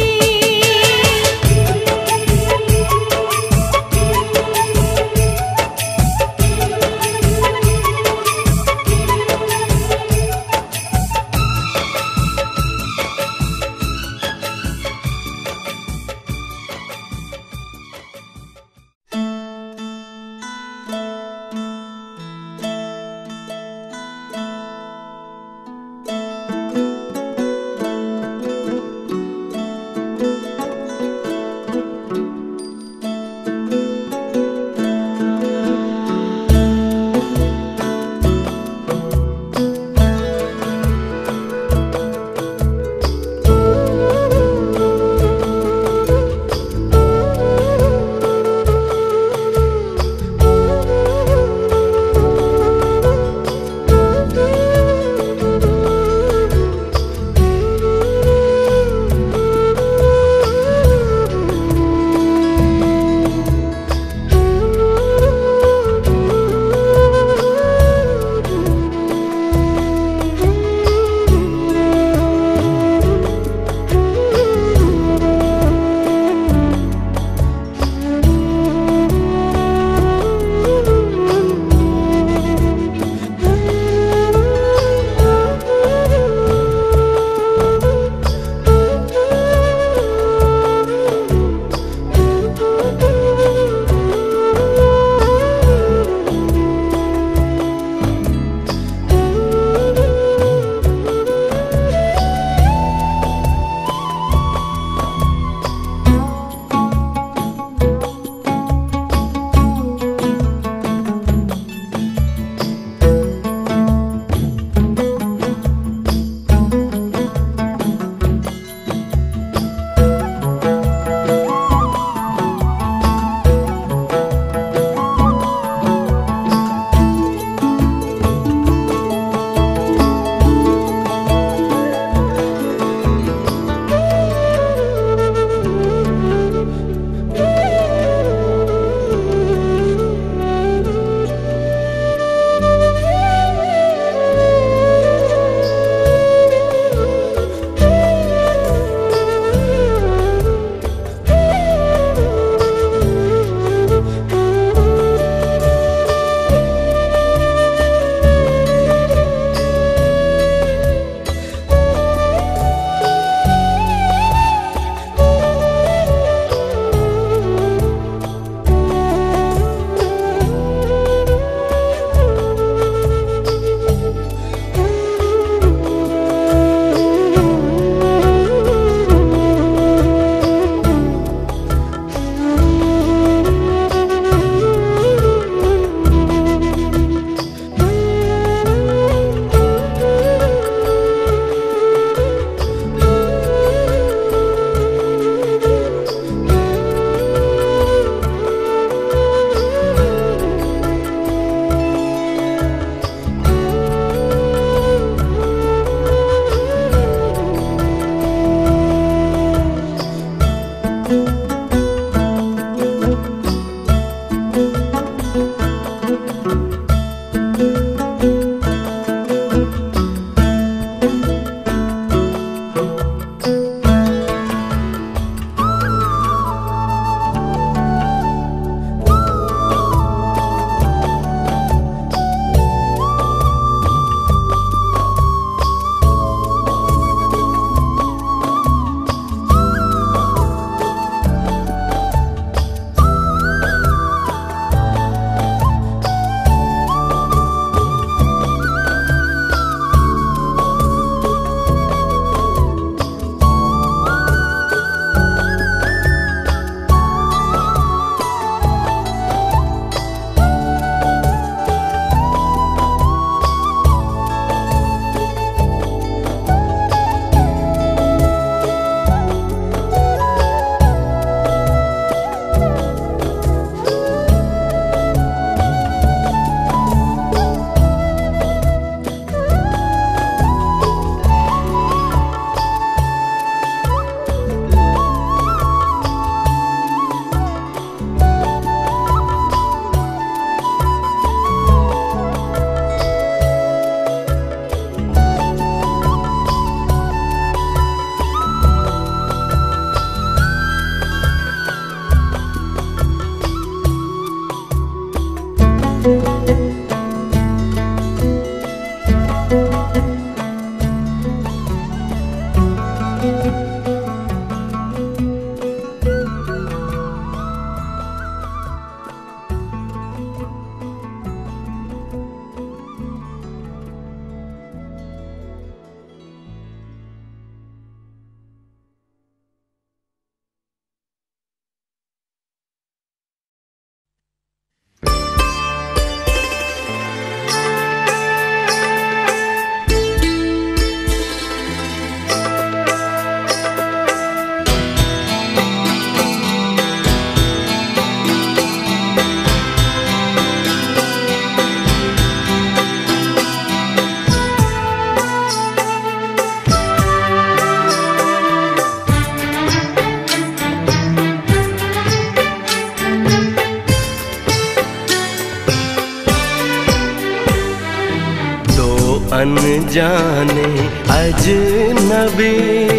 अनजाने अजनबी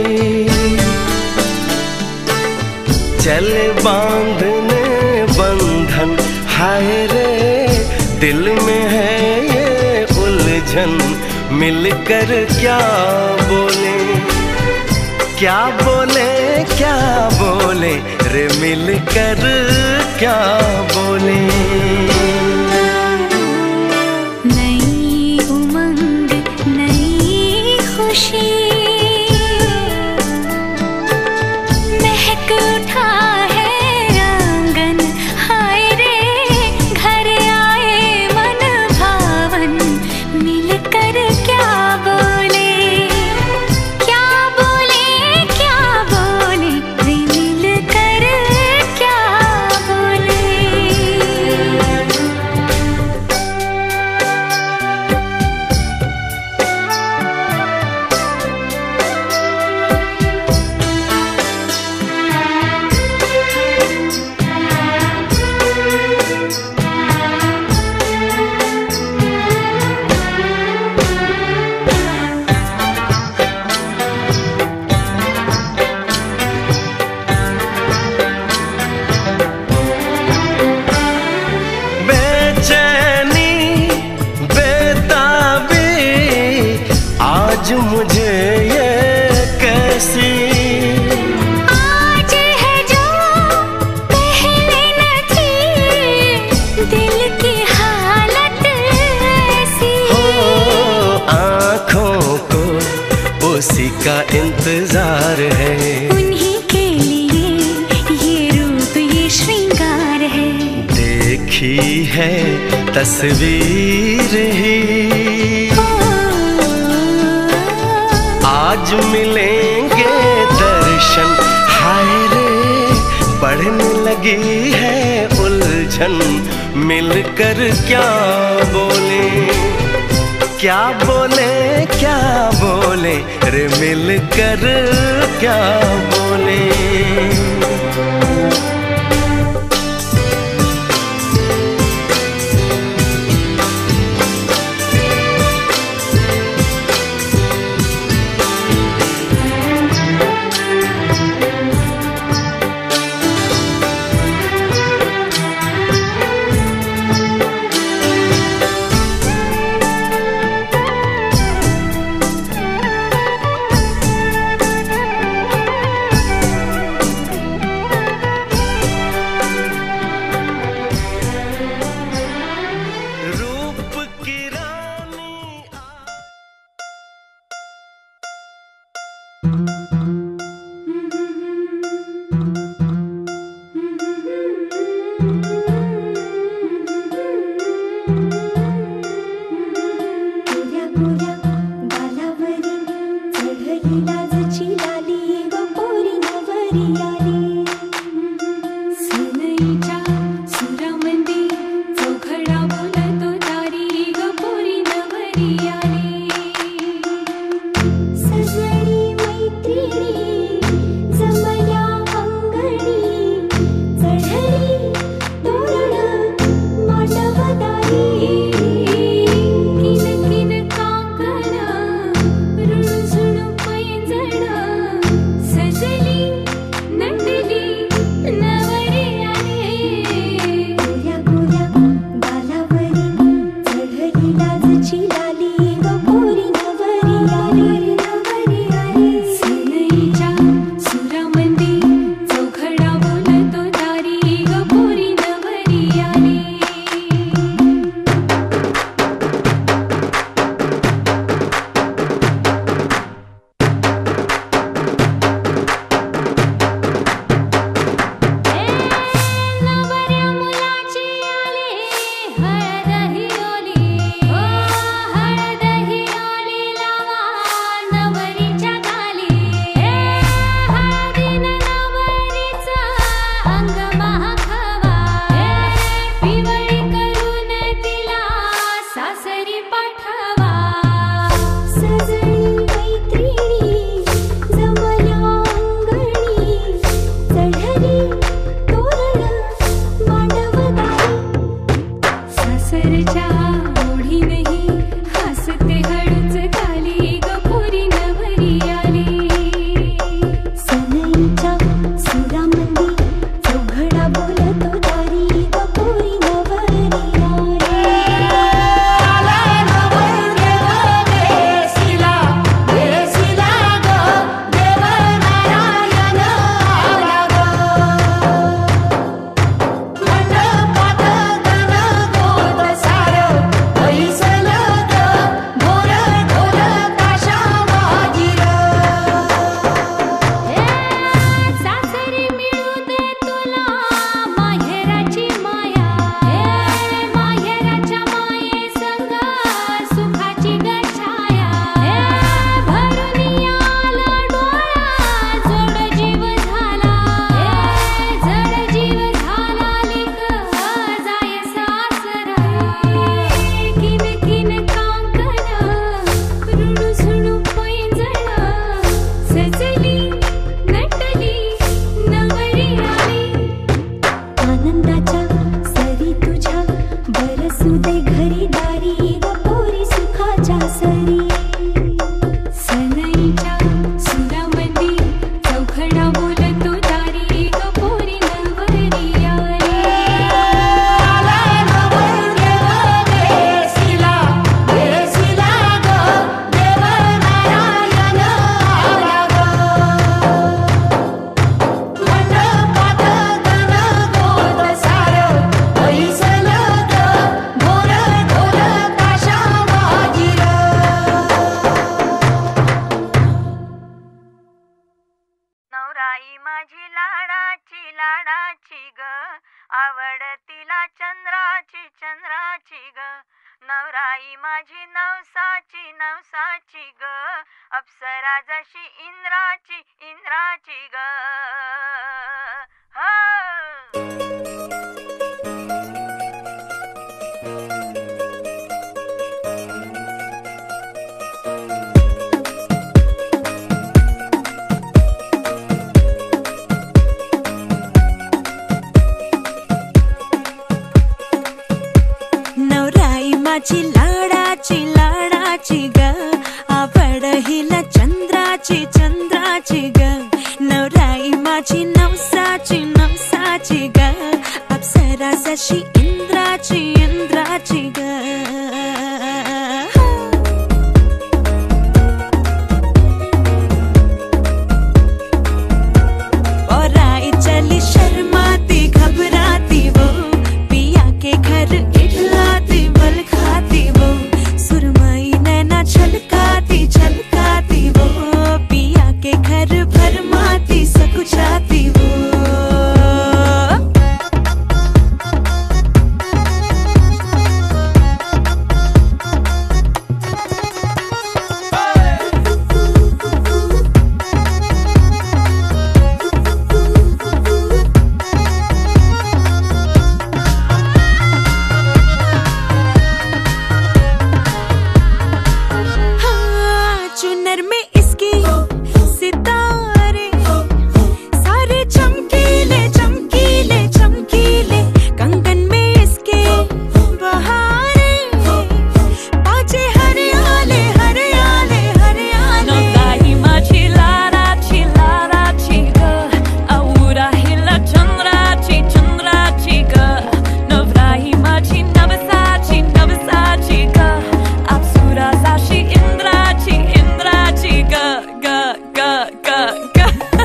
चले बांधने बंधन, हाय रे दिल में है ये उलझन, मिलकर क्या बोले, क्या बोले, क्या बोले रे मिलकर क्या बोले। नई उमंग नई खुशी महक उठा है आंगन, हाय रे घर आए मन भावन, मिलकर क्या बोले, क्या बोले, क्या बोले रे मिलकर क्या बोले। बेचैनी बेताबी आज मुझे ये कैसी, आज है जो पहले न थी, दिल की हालत ऐसी। हो आँखों को उसी का इंतजार है, उन्हीं के लिए ये रूप ये श्रृंगार है। देखी है तस्वीर ही आज मिलेंगे दर्शन, हाय रे बढ़ने लगी है उलझन, मिलकर क्या बोले, क्या बोले, क्या बोले रे मिलकर क्या बोले। रूप की रानी गोऱ्या गोऱ्या गालावरी चढली लाजची लाली ग पोरी नवरी आली, सनईच्या सुरामंदी चौघडा बोलतो तारी ग पोरी नवरी आली। सजनी मैत्रिणी जमल्या अंगणी, चढली तोरण मांडवदारी, किन किन काकण रुणझुण पैंजण, सजली आवडतीला चंद्राची चंद्राची ग नवराई माझी नवसाची नवसाची ग अप्सरा जशी इंद्राची इंद्राची ग हो माझी लाडाची लाडाची ग आवड हिला चंद्राची चंद्राची ग नवराई माझी नवसाची नवसाची ग अप्सरा जशी इंद्राची इंद्राची ग और आई चली शर्माती घबराती वो पिया के घर इठलाती बल खाती वो सुरमई नैना छलकाती छलकाती वो पिया के घर भरमाती सकुचाती वो चुनर में इसकी सितारे सारे चमकीले चमकीले चमकीले कंगन में इसके बहारे बाजे हरियाले हरियाले हरियाले नवराई माझी लाडाची लाडाची ग आवडा हिला चंद्राची चंद्राची ग नवराई माझी नवसाची नवसाची ग अप्सरा जशी इंद्राची इंद्राची ग ग ग ग ग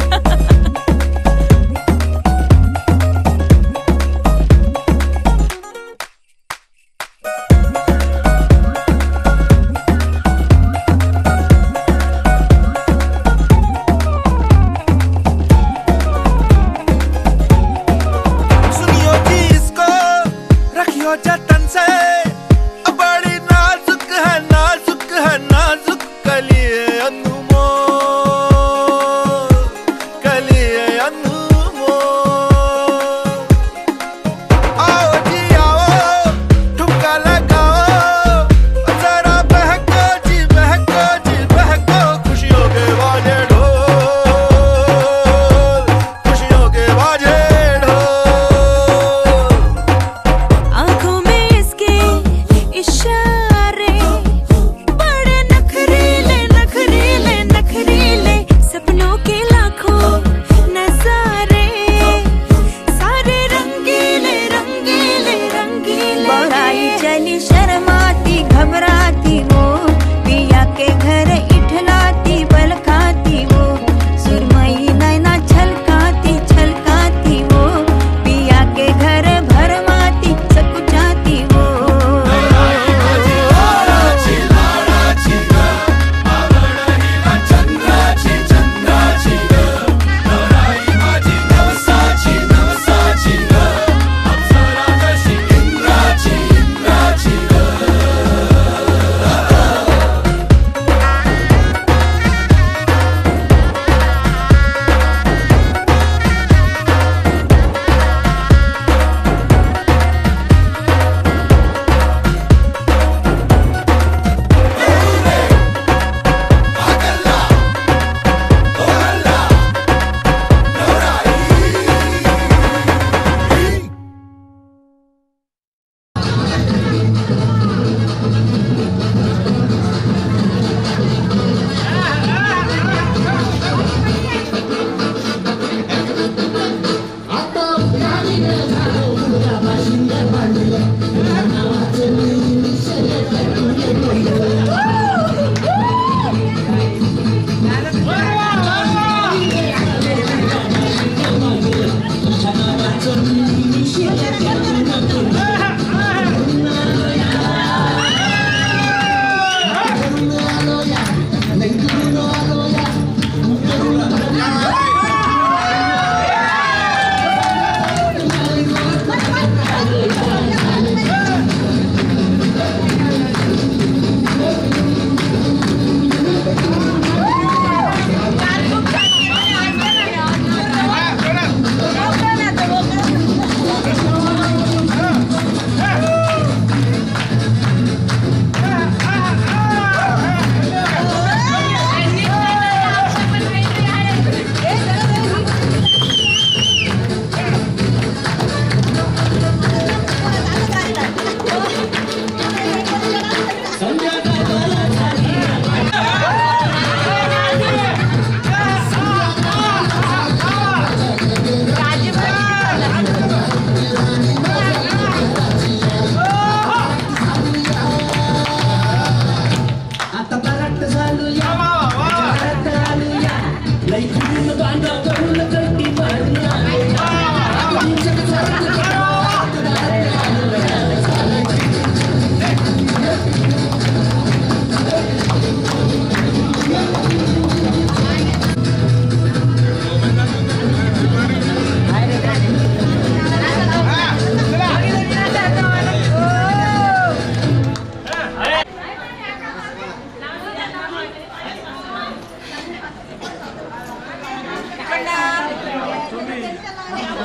सुनियो जी इसको रखियो जतन से बड़ी नाजुक है नाजुक कली अनमोल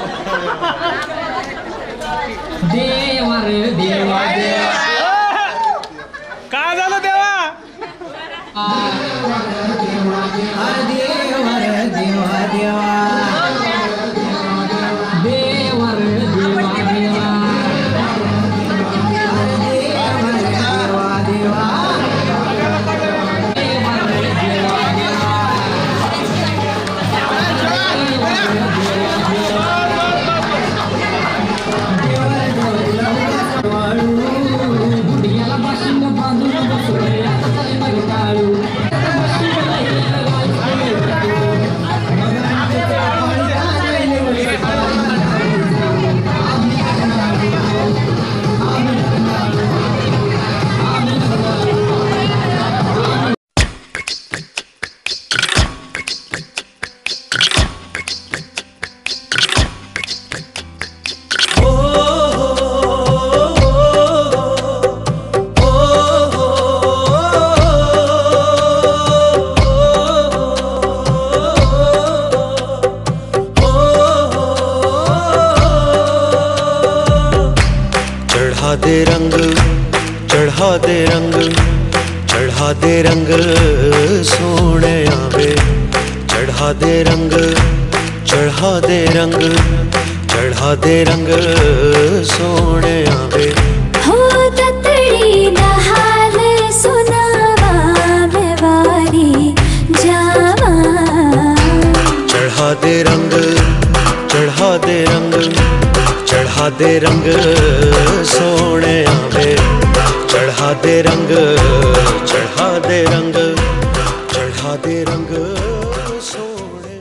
देवा रे देवा देवा काय झालं देवा? अरे देवा रे देवा देवा देवा रे देवा देवा चढ़ा दे रंग सोने आवे, चढ़ा दे रंग, चढ़ा दे रंग, चढ़ा दे रंग सोने आवे। हो ततड़ी दा हाल सुनावा मैं वारी जावा। चढ़ा दे रंग, चढ़ा दे रंग, चढ़ा दे रंग सोने आवे, चढ़ा दे रंग, चढ़ा दे रंग, चढ़ा दे रंग सोने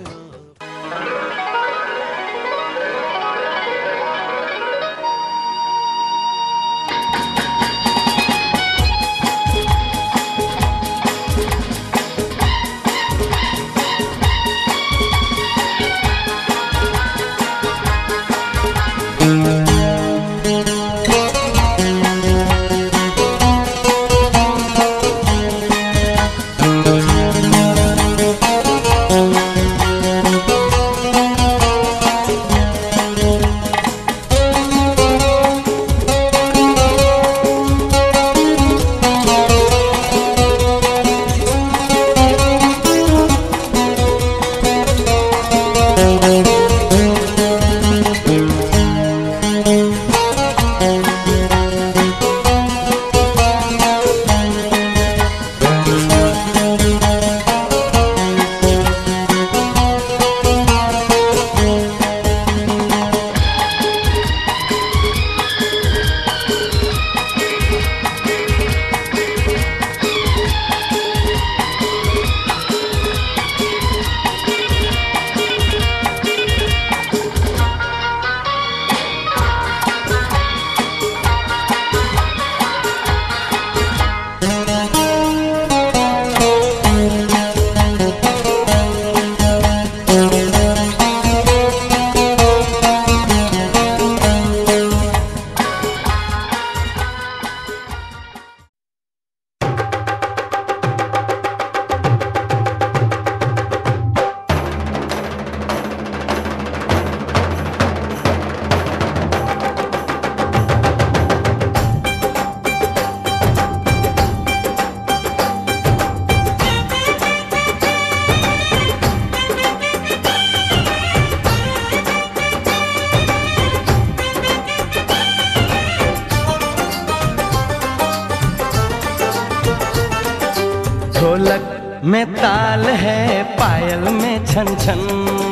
ढोलक में ताल है, पायल में छन छन।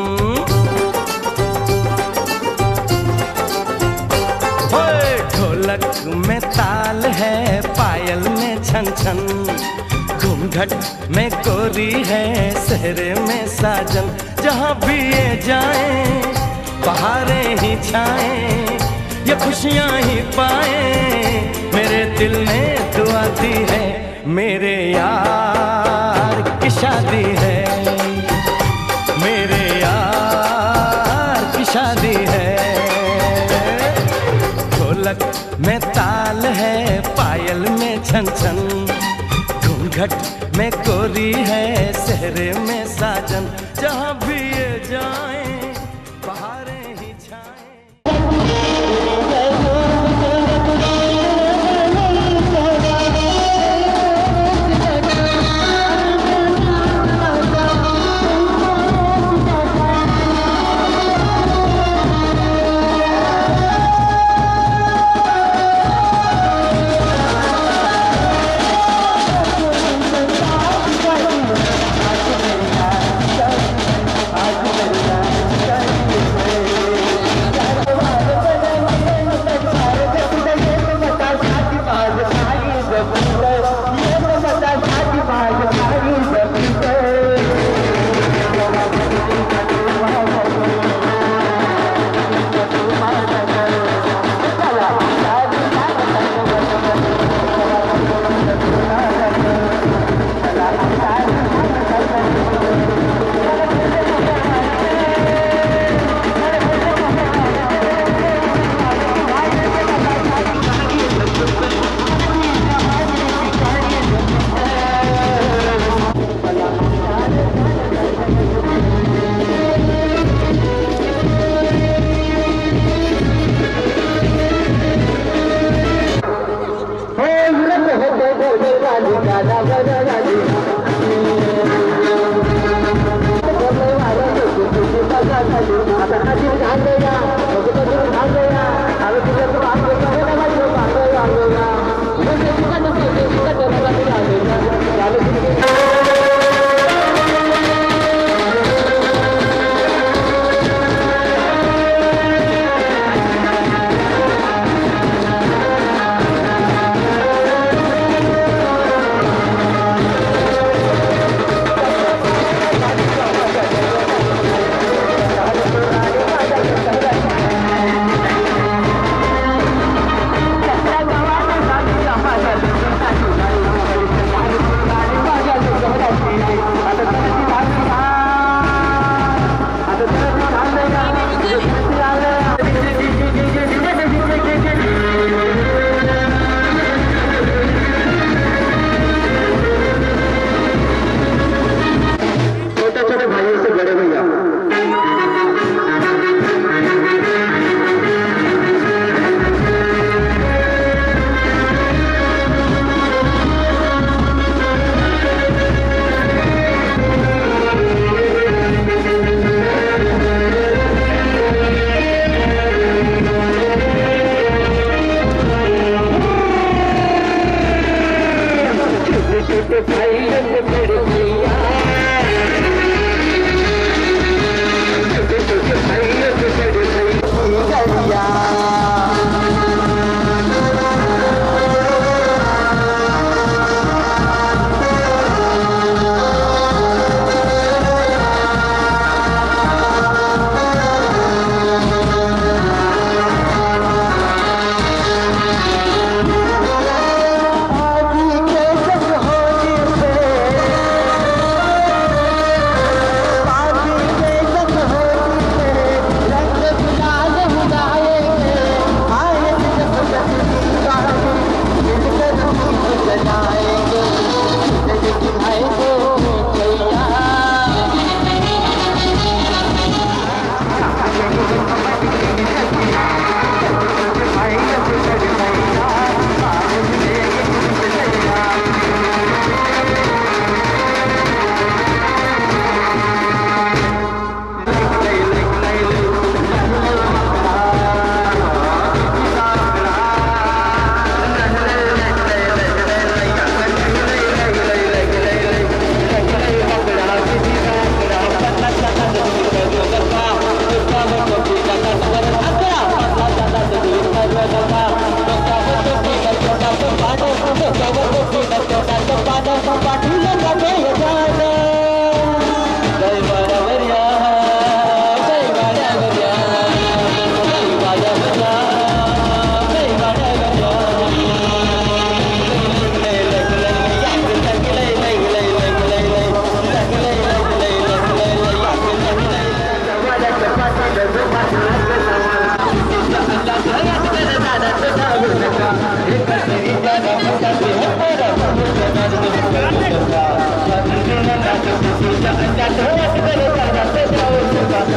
ओए ढोलक में ताल है, पायल में छन छन। घूंघट में कोरी है, सहरे में साजन। जहाँ भी ये जाएं, बहारें ही छाएं, ये खुशियाँ ही पाएं। मेरे दिल ने दुआ दी है, मेरे यार की शादी है, मेरे यार की शादी है। ढोलक में ताल है, पायल में छन छन। घूंघट में कोरी है, सहरे में साजन। जहाँ भी ये जाएं, बहारें ही छाएं।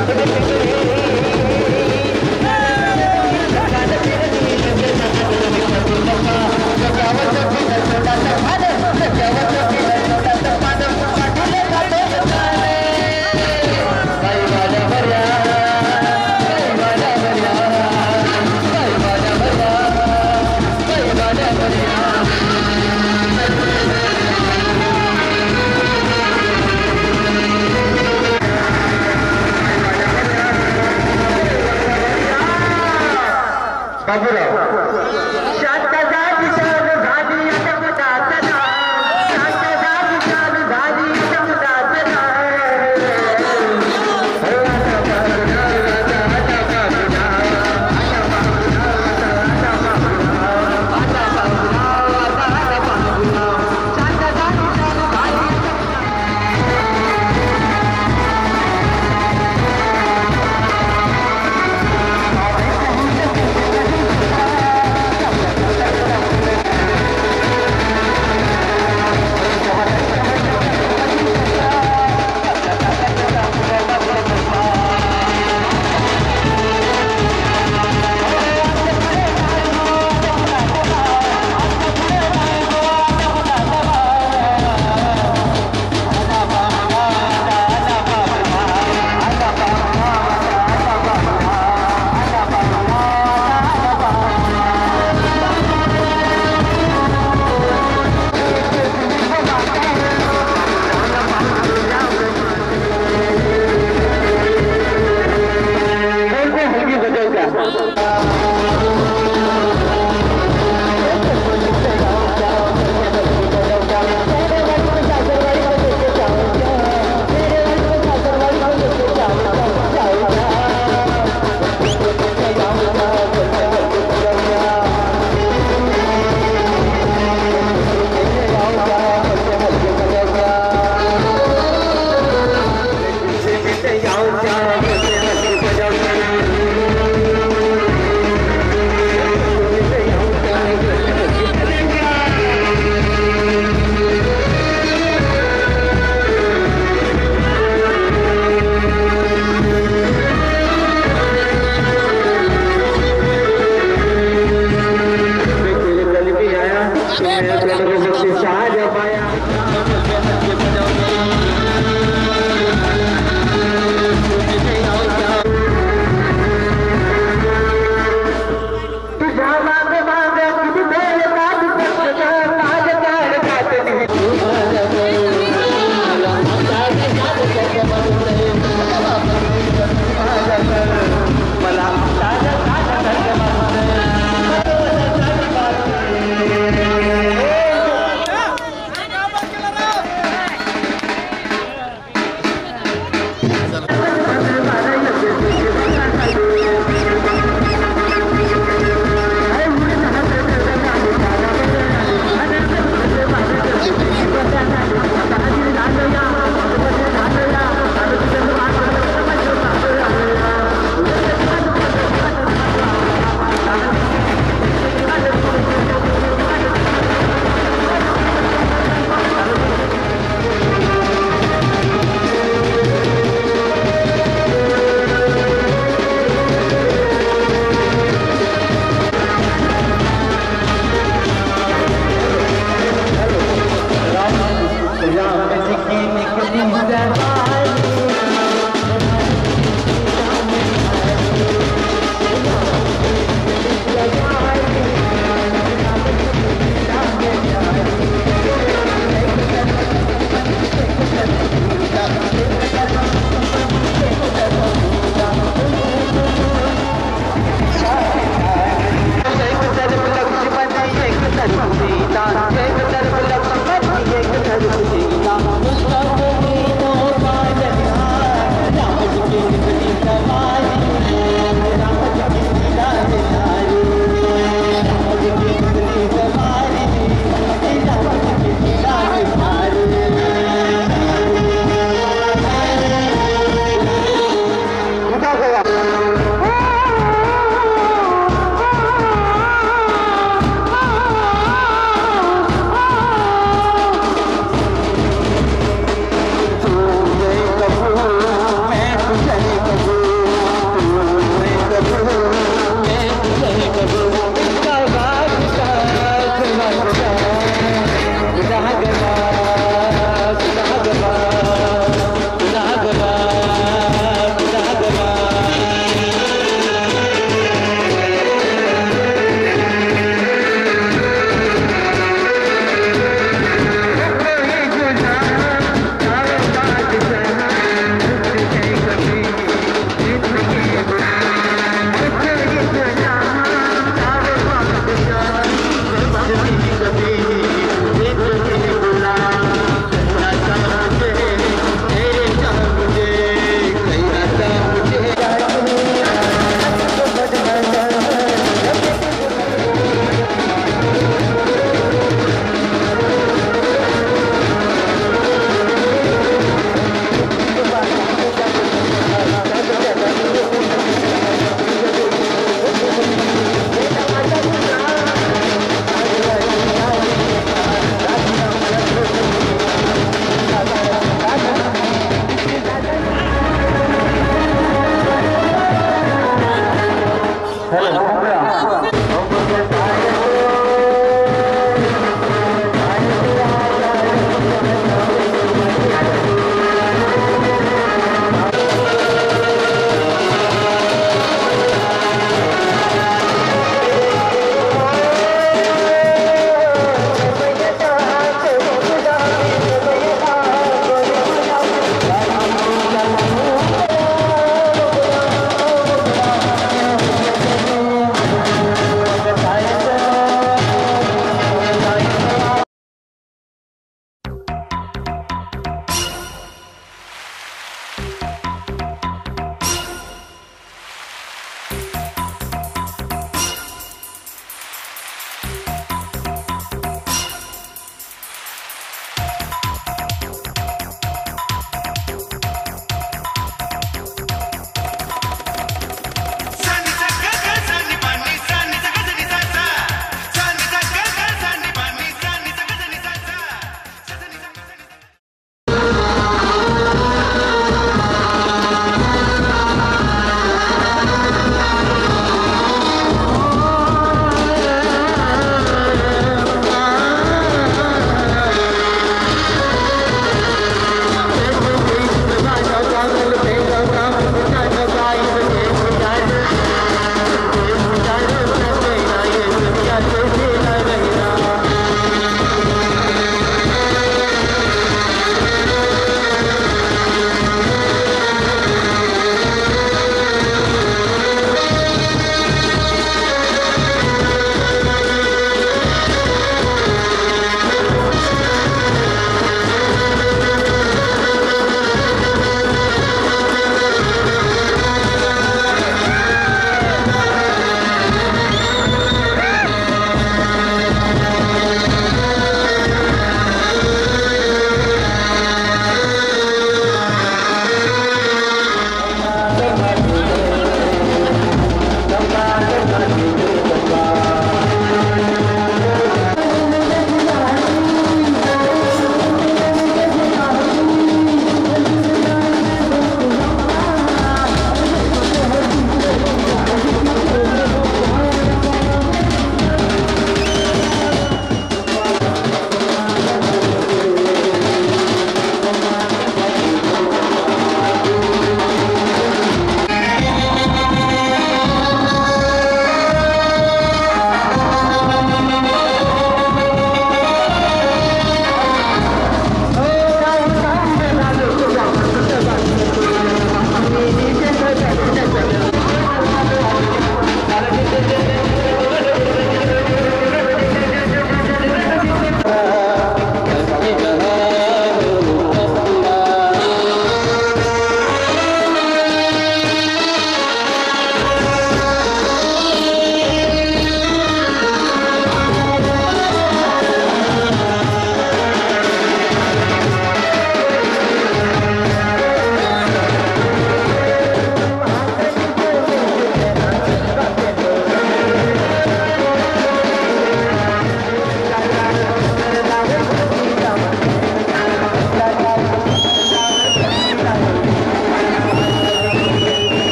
बाबूराव